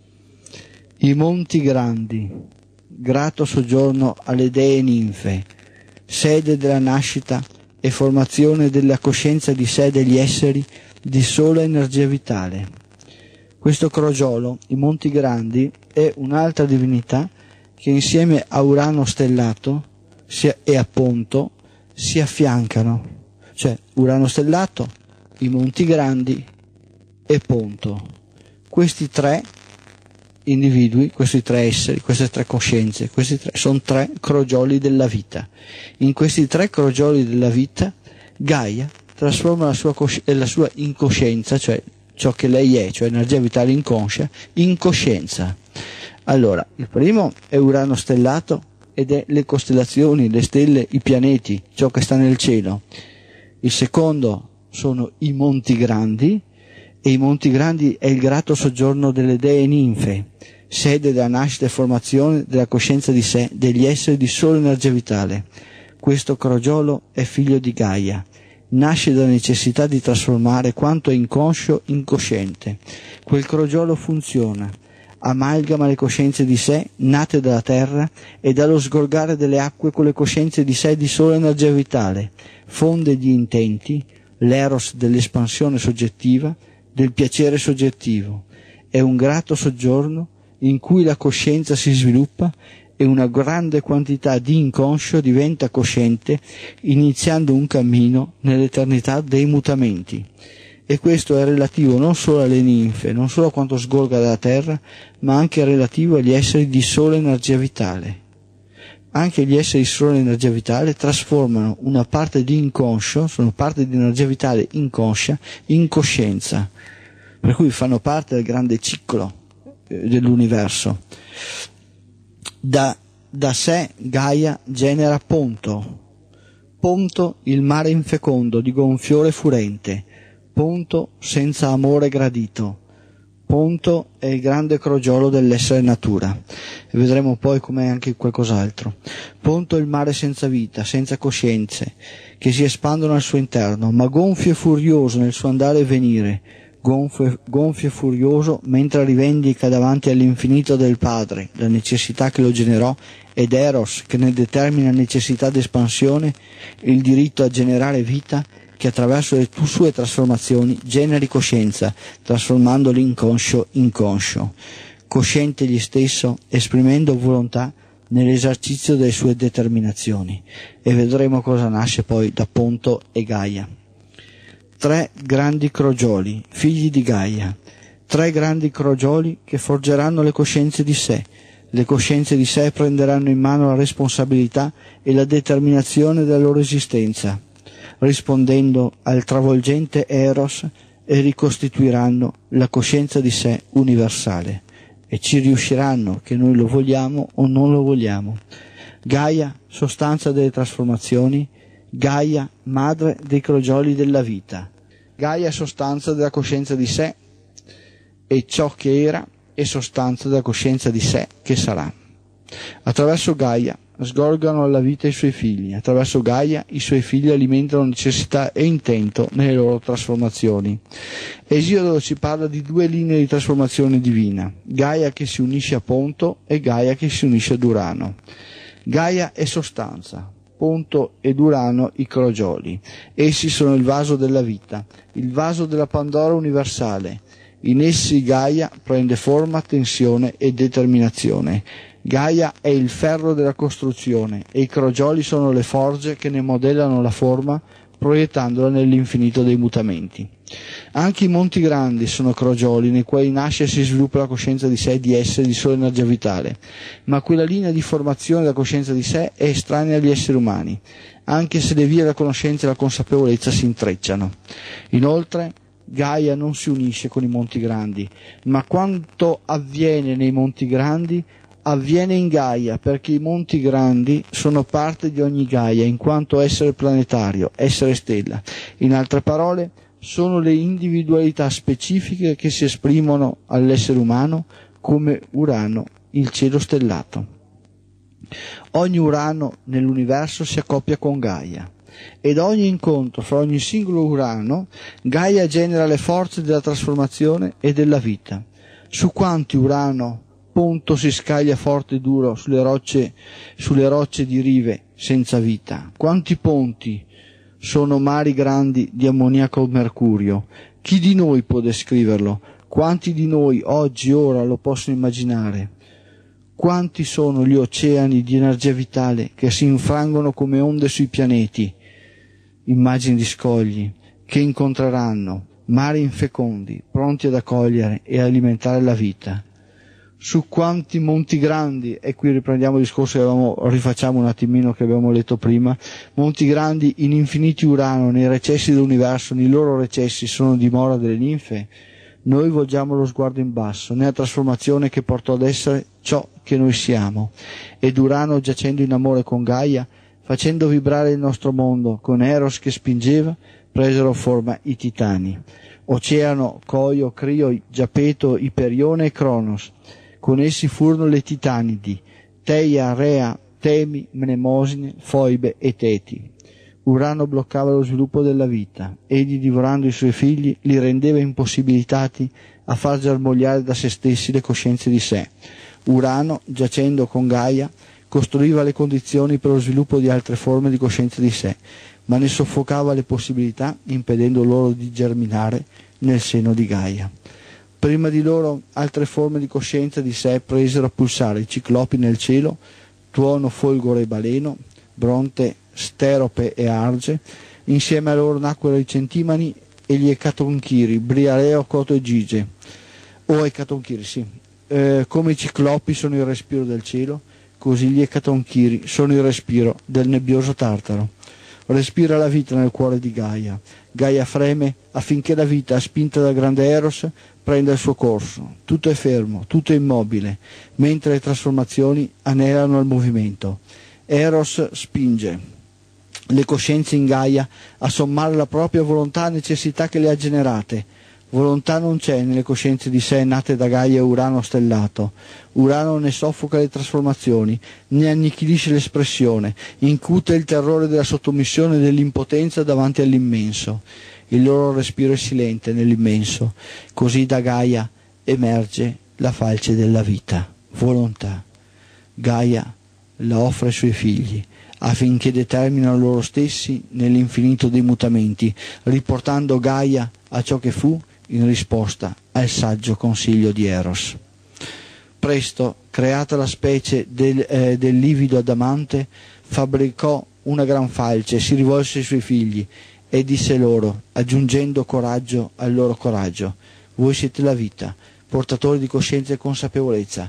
I monti grandi, grato soggiorno alle dee ninfe, sede della nascita e formazione della coscienza di sé degli esseri di sola energia vitale. Questo crogiolo, i Monti Grandi, è un'altra divinità che insieme a Urano stellato e a Ponto si affiancano, cioè Urano stellato, i Monti Grandi e Ponto. Questi tre individui, questi tre esseri, queste tre coscienze, questi tre sono tre crogioli della vita. In questi tre crogioli della vita Gaia trasforma la sua, cosci- la sua incoscienza, cioè ciò che lei è, cioè energia vitale inconscia, in coscienza. Allora, il primo è Urano stellato ed è le costellazioni, le stelle, i pianeti, ciò che sta nel cielo. Il secondo sono i Monti Grandi, e i Monti Grandi è il grato soggiorno delle dee ninfe, sede della nascita e formazione della coscienza di sé degli esseri di sola energia vitale. Questo crogiolo è figlio di Gaia, nasce dalla necessità di trasformare quanto è inconscio in cosciente. Quel crogiolo funziona, amalgama le coscienze di sé nate dalla terra e dallo sgorgare delle acque con le coscienze di sé di sola energia vitale, fonde gli intenti, l'eros dell'espansione soggettiva, del piacere soggettivo. È un grato soggiorno in cui la coscienza si sviluppa e una grande quantità di inconscio diventa cosciente, iniziando un cammino nell'eternità dei mutamenti. E questo è relativo non solo alle ninfe, non solo a quanto sgorga dalla terra, ma anche relativo agli esseri di sola energia vitale. Anche gli esseri di sola energia vitale trasformano una parte di inconscio, sono parte di energia vitale inconscia, in coscienza, per cui fanno parte del grande ciclo eh, dell'universo. Da, da sé Gaia genera Ponto, Ponto il mare infecondo di gonfiore furente, Ponto senza amore gradito, Ponto è il grande crogiolo dell'essere natura, e vedremo poi com'è anche qualcos'altro. Ponto è il mare senza vita, senza coscienze, che si espandono al suo interno, ma gonfio e furioso nel suo andare e venire, gonfio, gonfio e furioso mentre rivendica davanti all'infinito del Padre la necessità che lo generò, ed Eros che ne determina necessità d'espansione, il diritto a generare vita, che attraverso le sue trasformazioni generi coscienza, trasformando l'inconscio in conscio, cosciente egli stesso, esprimendo volontà nell'esercizio delle sue determinazioni. E vedremo cosa nasce poi da Ponto e Gaia. Tre grandi crogioli, figli di Gaia, tre grandi crogioli che forgeranno le coscienze di sé, Le coscienze di sé prenderanno in mano la responsabilità e la determinazione della loro esistenza, rispondendo al travolgente Eros, e ricostituiranno la coscienza di sé universale, e ci riusciranno che noi lo vogliamo o non lo vogliamo. Gaia, sostanza delle trasformazioni, Gaia, madre dei crogioli della vita. Gaia, sostanza della coscienza di sé e ciò che era, e sostanza della coscienza di sé che sarà. Attraverso Gaia sgorgano alla vita i suoi figli, attraverso Gaia i suoi figli alimentano necessità e intento nelle loro trasformazioni. Esiodo ci parla di due linee di trasformazione divina, Gaia che si unisce a Ponto e Gaia che si unisce ad Urano. Gaia è sostanza, Ponto ed Urano i crogioli. Essi sono il vaso della vita, il vaso della Pandora universale. In essi Gaia prende forma, tensione e determinazione. Gaia è il ferro della costruzione e i crogioli sono le forge che ne modellano la forma, proiettandola nell'infinito dei mutamenti. Anche i monti grandi sono crogioli nei quali nasce e si sviluppa la coscienza di sé e di essere di sola energia vitale, ma quella linea di formazione della coscienza di sé è estranea agli esseri umani, anche se le vie della conoscenza e la consapevolezza si intrecciano. Inoltre, Gaia non si unisce con i monti grandi, ma quanto avviene nei monti grandi avviene in Gaia, perché i monti grandi sono parte di ogni Gaia, in quanto essere planetario, essere stella. In altre parole, sono le individualità specifiche che si esprimono all'essere umano come Urano, il cielo stellato. Ogni Urano nell'universo si accoppia con Gaia. Ed ogni incontro fra ogni singolo Urano, Gaia genera le forze della trasformazione e della vita. Su quanti Urano Ponto si scaglia forte e duro sulle rocce, sulle rocce di rive senza vita? Quanti ponti sono mari grandi di ammoniaco o mercurio? Chi di noi può descriverlo? Quanti di noi oggi, ora, lo possono immaginare? Quanti sono gli oceani di energia vitale che si infrangono come onde sui pianeti? Immagini di scogli che incontreranno mari infecondi, pronti ad accogliere e alimentare la vita. Su quanti monti grandi, e qui riprendiamo il discorso che avevamo, rifacciamo un attimino che abbiamo letto prima, monti grandi in infiniti Urano, nei recessi dell'universo, nei loro recessi sono dimora delle ninfe, noi volgiamo lo sguardo in basso, nella trasformazione che portò ad essere ciò che noi siamo, ed Urano giacendo in amore con Gaia, facendo vibrare il nostro mondo con Eros che spingeva, presero forma i titani, Oceano, Coio, Crio, Giapeto, Iperione e Cronos. Con essi furono le titanidi, Teia, Rea, Temi, Mnemosine, Foibe e Teti. Urano bloccava lo sviluppo della vita, egli divorando i suoi figli li rendeva impossibilitati a far germogliare da se stessi le coscienze di sé. Urano, giacendo con Gaia, costruiva le condizioni per lo sviluppo di altre forme di coscienza di sé, ma ne soffocava le possibilità, impedendo loro di germinare nel seno di Gaia. Prima di loro altre forme di coscienza di sé presero a pulsare, i ciclopi nel cielo, Tuono, Folgore e Baleno, Bronte, Sterope e Arge, insieme a loro nacquero i Centimani e gli Ecatonchiri, Briareo, Coto e Gige, o Ecatonchiri, sì. Eh, come i ciclopi sono il respiro del cielo, così gli Ecatonchiri sono il respiro del nebbioso Tartaro. Respira la vita nel cuore di Gaia. Gaia freme affinché la vita, spinta dal grande Eros, prenda il suo corso. Tutto è fermo, tutto è immobile, mentre le trasformazioni anelano al movimento. Eros spinge le coscienze in Gaia a sommare la propria volontà a necessità che le ha generate. Volontà non c'è nelle coscienze di sé nate da Gaia e Urano stellato. Urano ne soffoca le trasformazioni, ne annichilisce l'espressione, incute il terrore della sottomissione e dell'impotenza davanti all'immenso. Il loro respiro è silente nell'immenso. Così da Gaia emerge la falce della vita, volontà. Gaia la offre ai suoi figli, affinché determinino loro stessi nell'infinito dei mutamenti, riportando Gaia a ciò che fu in risposta al saggio consiglio di Eros. Presto, creata la specie del, eh, del livido adamante, fabbricò una gran falce, si rivolse ai suoi figli e disse loro, aggiungendo coraggio al loro coraggio: voi siete la vita, portatori di coscienza e consapevolezza,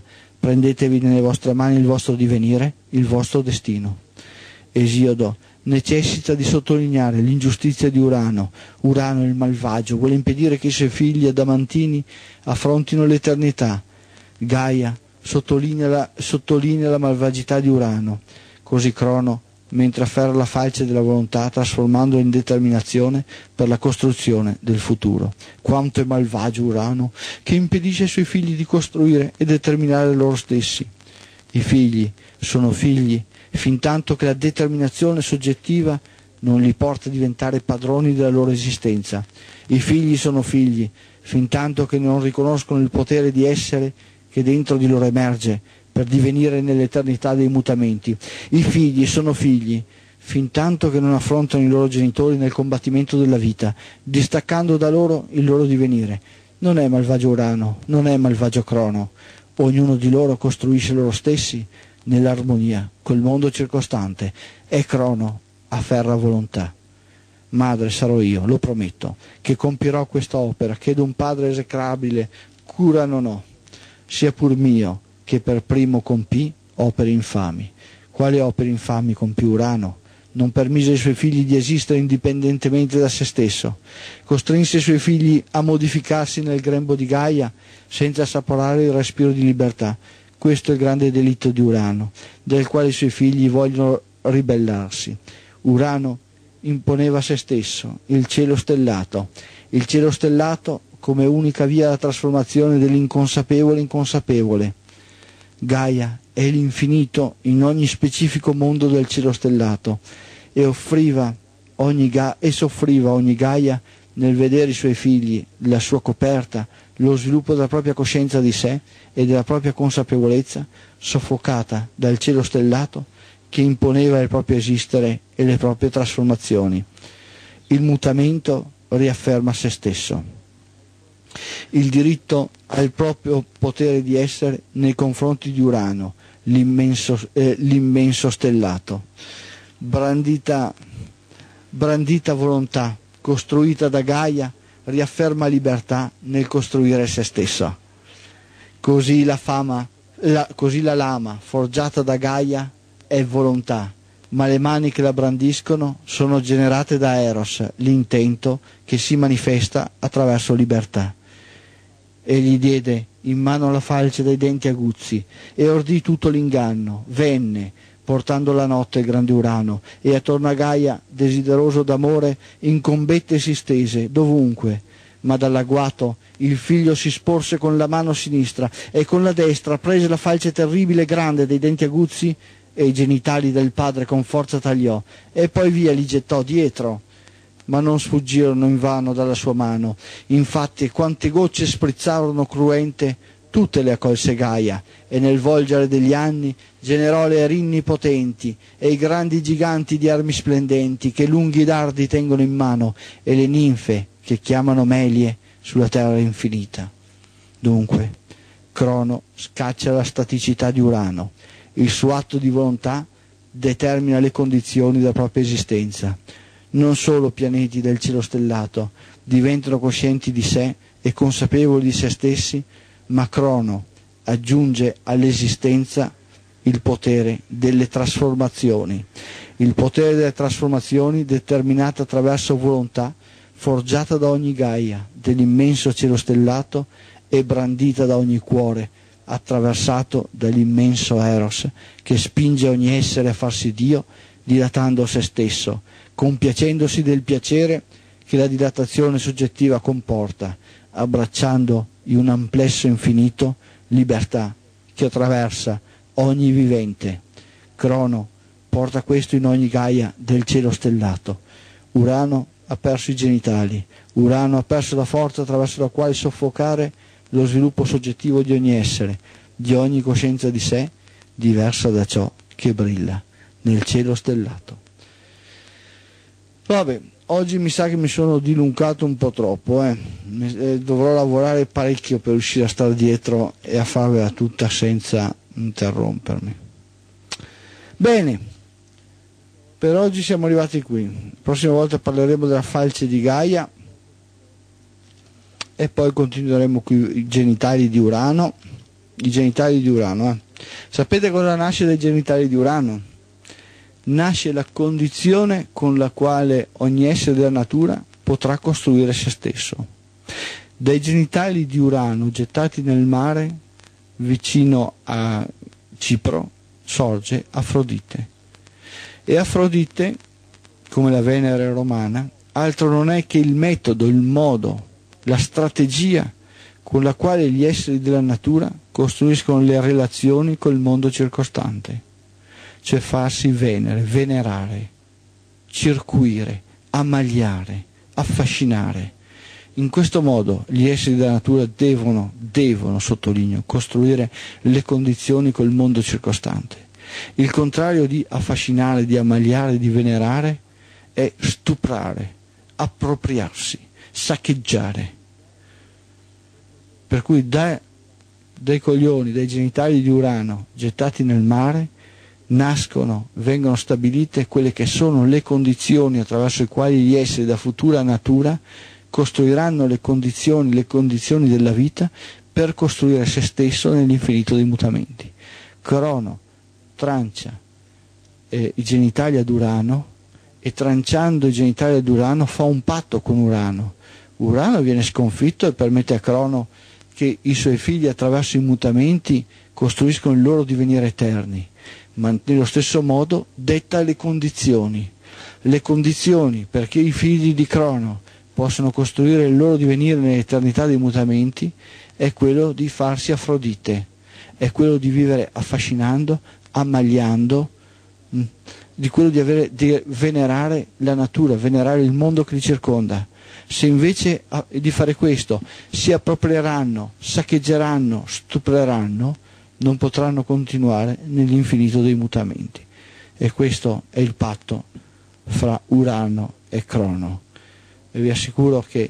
prendetevi nelle vostre mani il vostro divenire, il vostro destino. Esiodo necessita di sottolineare l'ingiustizia di Urano. Urano, il malvagio, vuole impedire che i suoi figli adamantini affrontino l'eternità. Gaia sottolinea la, sottolinea la malvagità di Urano. Così Crono, mentre afferra la falce della volontà, trasformandola in determinazione per la costruzione del futuro. Quanto è malvagio Urano, che impedisce ai suoi figli di costruire e determinare loro stessi. I figli sono figli fintanto che la determinazione soggettiva non li porta a diventare padroni della loro esistenza. I figli sono figli fintanto che non riconoscono il potere di essere che dentro di loro emerge per divenire nell'eternità dei mutamenti. I figli sono figli fintanto che non affrontano i loro genitori nel combattimento della vita, distaccando da loro il loro divenire. Non è malvagio Urano, non è malvagio Crono. Ognuno di loro costruisce loro stessi nell'armonia col mondo circostante, e Crono afferra volontà. Madre sarò io, lo prometto, che compierò questa opera, che d'un padre esecrabile cura non ho, sia pur mio che per primo compì opere infami. Quali opere infami compì Urano? Non permise ai suoi figli di esistere indipendentemente da se stesso, costrinse i suoi figli a modificarsi nel grembo di Gaia senza assaporare il respiro di libertà. Questo è il grande delitto di Urano, del quale i suoi figli vogliono ribellarsi. Urano imponeva a se stesso il cielo stellato, il cielo stellato come unica via alla trasformazione dell'inconsapevole in consapevole. Gaia è l'infinito in ogni specifico mondo del cielo stellato, e offriva ogni Ga- e soffriva ogni Gaia nel vedere i suoi figli, la sua coperta, lo sviluppo della propria coscienza di sé e della propria consapevolezza, soffocata dal cielo stellato che imponeva il proprio esistere e le proprie trasformazioni. Il mutamento riafferma se stesso. Il diritto al proprio potere di essere nei confronti di Urano, l'immenso, eh, l'immenso stellato. Brandita, brandita volontà, costruita da Gaia, riafferma libertà nel costruire se stessa. Così la fama, la, così la lama forgiata da Gaia è volontà, ma le mani che la brandiscono sono generate da Eros, l'intento che si manifesta attraverso libertà. Egli diede in mano la falce dai denti aguzzi e ordì tutto l'inganno. Venne, portando la notte il grande Urano, e attorno a Gaia, desideroso d'amore, incombette e si stese dovunque. Ma dall'agguato il figlio si sporse con la mano sinistra e con la destra prese la falce terribile e grande dei denti aguzzi e i genitali del padre con forza tagliò e poi via li gettò dietro. Ma non sfuggirono invano dalla sua mano. Infatti quante gocce sprizzarono cruente, tutte le accolse Gaia, e nel volgere degli anni generò le erinni potenti e i grandi giganti di armi splendenti che lunghi dardi tengono in mano, e le ninfe che chiamano melie sulla terra infinita. Dunque Crono scaccia la staticità di Urano. Il suo atto di volontà determina le condizioni della propria esistenza. Non solo pianeti del cielo stellato diventano coscienti di sé e consapevoli di se stessi, ma Crono aggiunge all'esistenza il potere delle trasformazioni. Il potere delle trasformazioni determinato attraverso volontà forgiata da ogni Gaia dell'immenso cielo stellato e brandita da ogni cuore, attraversato dall'immenso Eros che spinge ogni essere a farsi Dio, dilatando se stesso, compiacendosi del piacere che la dilatazione soggettiva comporta, abbracciando in un amplesso infinito libertà che attraversa ogni vivente. Crono porta questo in ogni Gaia del cielo stellato. Urano ha perso i genitali, Urano ha perso la forza attraverso la quale soffocare lo sviluppo soggettivo di ogni essere, di ogni coscienza di sé, diversa da ciò che brilla nel cielo stellato. Vabbè, oggi mi sa che mi sono dilungato un po' troppo, eh. Eh, dovrò lavorare parecchio per riuscire a stare dietro e a farvela tutta senza interrompermi. Bene, per oggi siamo arrivati qui. La prossima volta parleremo della falce di Gaia e poi continueremo con i genitali di Urano i genitali di Urano. Eh. Sapete cosa nasce dai genitali di Urano? Nasce la condizione con la quale ogni essere della natura potrà costruire se stesso. Dai genitali di Urano gettati nel mare vicino a Cipro sorge Afrodite. E Afrodite, come la Venere romana, altro non è che il metodo, il modo, la strategia con la quale gli esseri della natura costruiscono le relazioni col mondo circostante, cioè farsi venere, venerare, circuire, ammaliare, affascinare. In questo modo gli esseri della natura devono, devono, sottolineo, costruire le condizioni col mondo circostante. Il contrario di affascinare, di ammaliare, di venerare è stuprare, appropriarsi, saccheggiare. Per cui da, dai coglioni, dai genitali di Urano gettati nel mare, nascono, vengono stabilite quelle che sono le condizioni attraverso le quali gli esseri da futura natura costruiranno le condizioni, le condizioni della vita per costruire se stesso nell'infinito dei mutamenti. Crono trancia eh, i genitali ad Urano e tranciando i genitali ad Urano fa un patto con Urano. Urano viene sconfitto e permette a Crono che i suoi figli attraverso i mutamenti costruiscono il loro divenire eterni, ma nello stesso modo detta le condizioni, le condizioni perché i figli di Crono possono costruire il loro divenire nell'eternità dei mutamenti è quello di farsi Afrodite, è quello di vivere affascinando, ammaliando, mh, di quello di, avere, di venerare la natura, venerare il mondo che li circonda. Se invece a, di fare questo si approprieranno, saccheggeranno, stupreranno, non potranno continuare nell'infinito dei mutamenti. E questo è il patto fra Urano e Crono. E vi assicuro che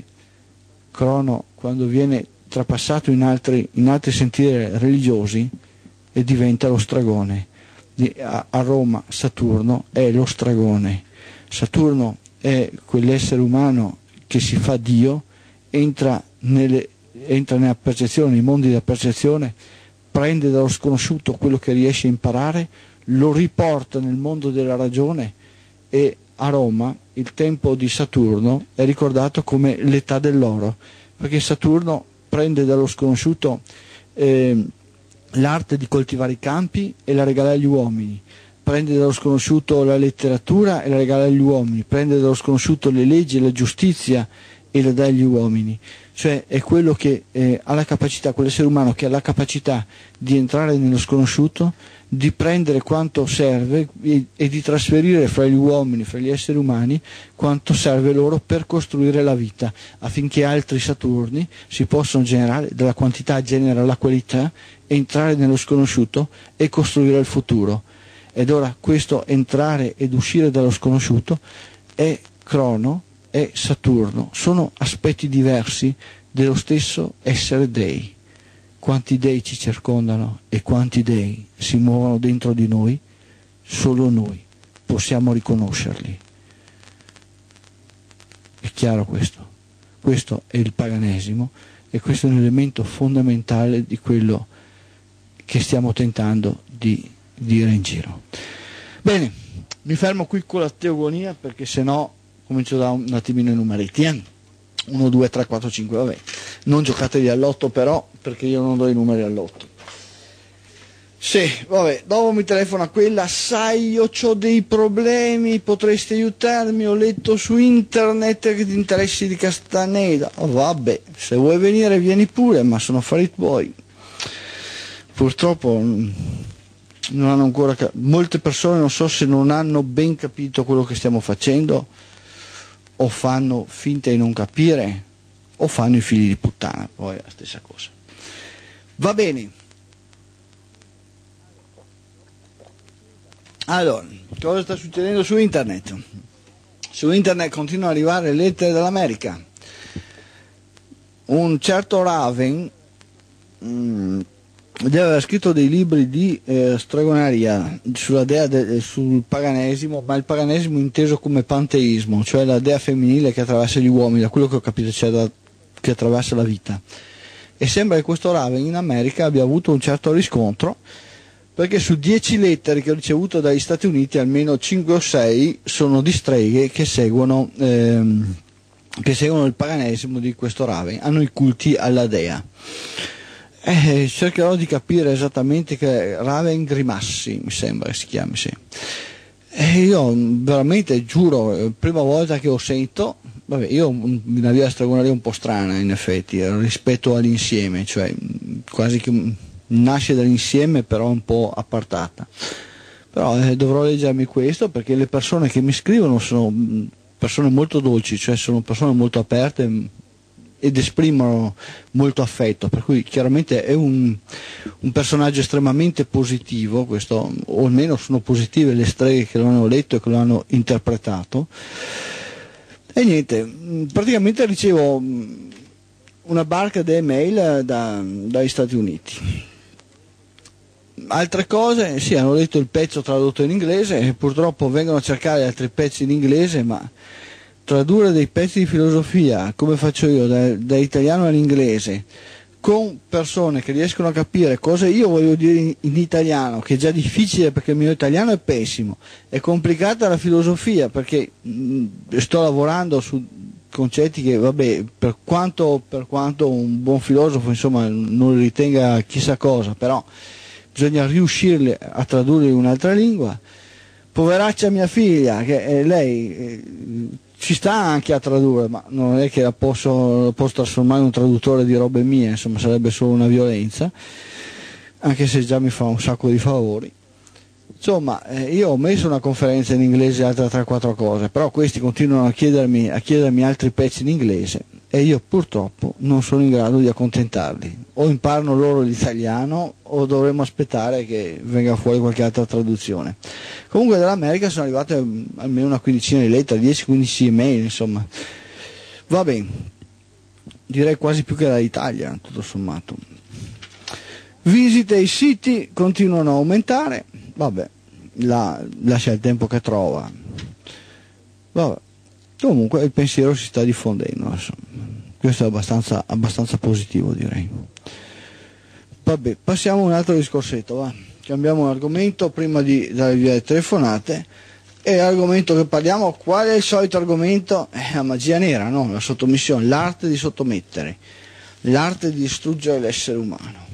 Crono, quando viene trapassato in altri, in altri sentieri religiosi, e diventa lo stragone. A, a Roma Saturno è lo stragone. Saturno è quell'essere umano che si fa Dio, entra, nelle, entra nella percezione, nei mondi della percezione, prende dallo sconosciuto quello che riesce a imparare, lo riporta nel mondo della ragione, e a Roma il tempo di Saturno è ricordato come l'età dell'oro, perché Saturno prende dallo sconosciuto eh, l'arte di coltivare i campi e la regala agli uomini, prende dallo sconosciuto la letteratura e la regala agli uomini, prende dallo sconosciuto le leggi e la giustizia e la dà agli uomini. Cioè è quello che eh, ha la capacità, quell'essere umano che ha la capacità di entrare nello sconosciuto, di prendere quanto serve e, e di trasferire fra gli uomini, fra gli esseri umani, quanto serve loro per costruire la vita, affinché altri Saturni si possano generare, dalla quantità genera la qualità, entrare nello sconosciuto e costruire il futuro. Ed ora questo entrare ed uscire dallo sconosciuto è Crono, è Saturno, sono aspetti diversi dello stesso essere dei. Quanti dei ci circondano e quanti dei si muovono dentro di noi, solo noi possiamo riconoscerli. È chiaro questo? Questo è il paganesimo e questo è un elemento fondamentale di quello che stiamo tentando di dire in giro. Bene, mi fermo qui con la teogonia perché sennò comincio da un attimino i numeretti. Eh? uno, due, tre, quattro, cinque, vabbè. Non giocatevi all'otto però, perché io non do i numeri all'otto. Sì, vabbè, dopo mi telefona quella, sai io ho dei problemi, potresti aiutarmi, ho letto su internet che ti interessi di Castaneda. Oh, vabbè, se vuoi venire vieni pure, ma sono affari tuoi. Purtroppo non hanno ancora cap- molte persone non so se non hanno ben capito quello che stiamo facendo, o fanno finta di non capire, o fanno i figli di puttana, poi è la stessa cosa. Va bene. Allora, cosa sta succedendo su internet? Su internet continuano ad arrivare lettere dall'America. Un certo Raven mh, deve aver scritto dei libri di eh, stregoneria sulla dea de, sul paganesimo, ma il paganesimo inteso come panteismo, cioè la dea femminile che attraversa gli uomini, da quello che ho capito, cioè da, che attraversa la vita. e sembra che questo Raven in America abbia avuto un certo riscontro, perché su dieci lettere che ho ricevuto dagli Stati Uniti almeno cinque o sei sono di streghe che seguono, ehm, che seguono il paganesimo di questo Raven, hanno i culti alla dea. Eh, cercherò di capire esattamente che Raven Grimassi mi sembra che si chiami, sì. E io veramente giuro, prima volta che lo sento, vabbè, io ho una via stregoneria un po' strana in effetti rispetto all'insieme, cioè quasi che nasce dall'insieme però un po' appartata, però eh, dovrò leggermi questo, perché le persone che mi scrivono sono persone molto dolci, cioè sono persone molto aperte ed esprimono molto affetto, per cui chiaramente è un, un personaggio estremamente positivo questo, o almeno sono positive le streghe che lo hanno letto e che lo hanno interpretato. E niente, praticamente ricevo una barca di email da, dagli Stati Uniti. Altre cose, sì, hanno letto il pezzo tradotto in inglese e purtroppo vengono a cercare altri pezzi in inglese, ma tradurre dei pezzi di filosofia come faccio io da, da italiano all'inglese con persone che riescono a capire cosa io voglio dire in, in italiano, che è già difficile perché il mio italiano è pessimo, è complicata la filosofia perché mh, sto lavorando su concetti che, vabbè, per quanto, per quanto un buon filosofo insomma non ritenga chissà cosa, però bisogna riuscirli a tradurre in un'altra lingua. Poveraccia mia figlia, che eh, lei eh, ci sta anche a tradurre, ma non è che la posso, la posso trasformare in un traduttore di robe mie, insomma sarebbe solo una violenza, anche se già mi fa un sacco di favori. Insomma, eh, io ho messo una conferenza in inglese e altre tre quattro cose, però questi continuano a chiedermi, a chiedermi altri pezzi in inglese e io purtroppo non sono in grado di accontentarli. O imparano loro l'italiano o dovremo aspettare che venga fuori qualche altra traduzione. Comunque dall'America sono arrivate almeno una quindicina di lettere, dieci quindici email, insomma. Va bene, direi quasi più che dall'Italia, tutto sommato. Visite ai siti continuano a aumentare, vabbè, la, lascia il tempo che trova. Vabbè. Comunque il pensiero si sta diffondendo, insomma. Questo è abbastanza, abbastanza positivo, direi. Vabbè, passiamo a un altro discorsetto, va. Cambiamo argomento prima di dare via le telefonate. E l'argomento che parliamo, qual è il solito argomento? È la magia nera, no? La sottomissione, l'arte di sottomettere, l'arte di distruggere l'essere umano.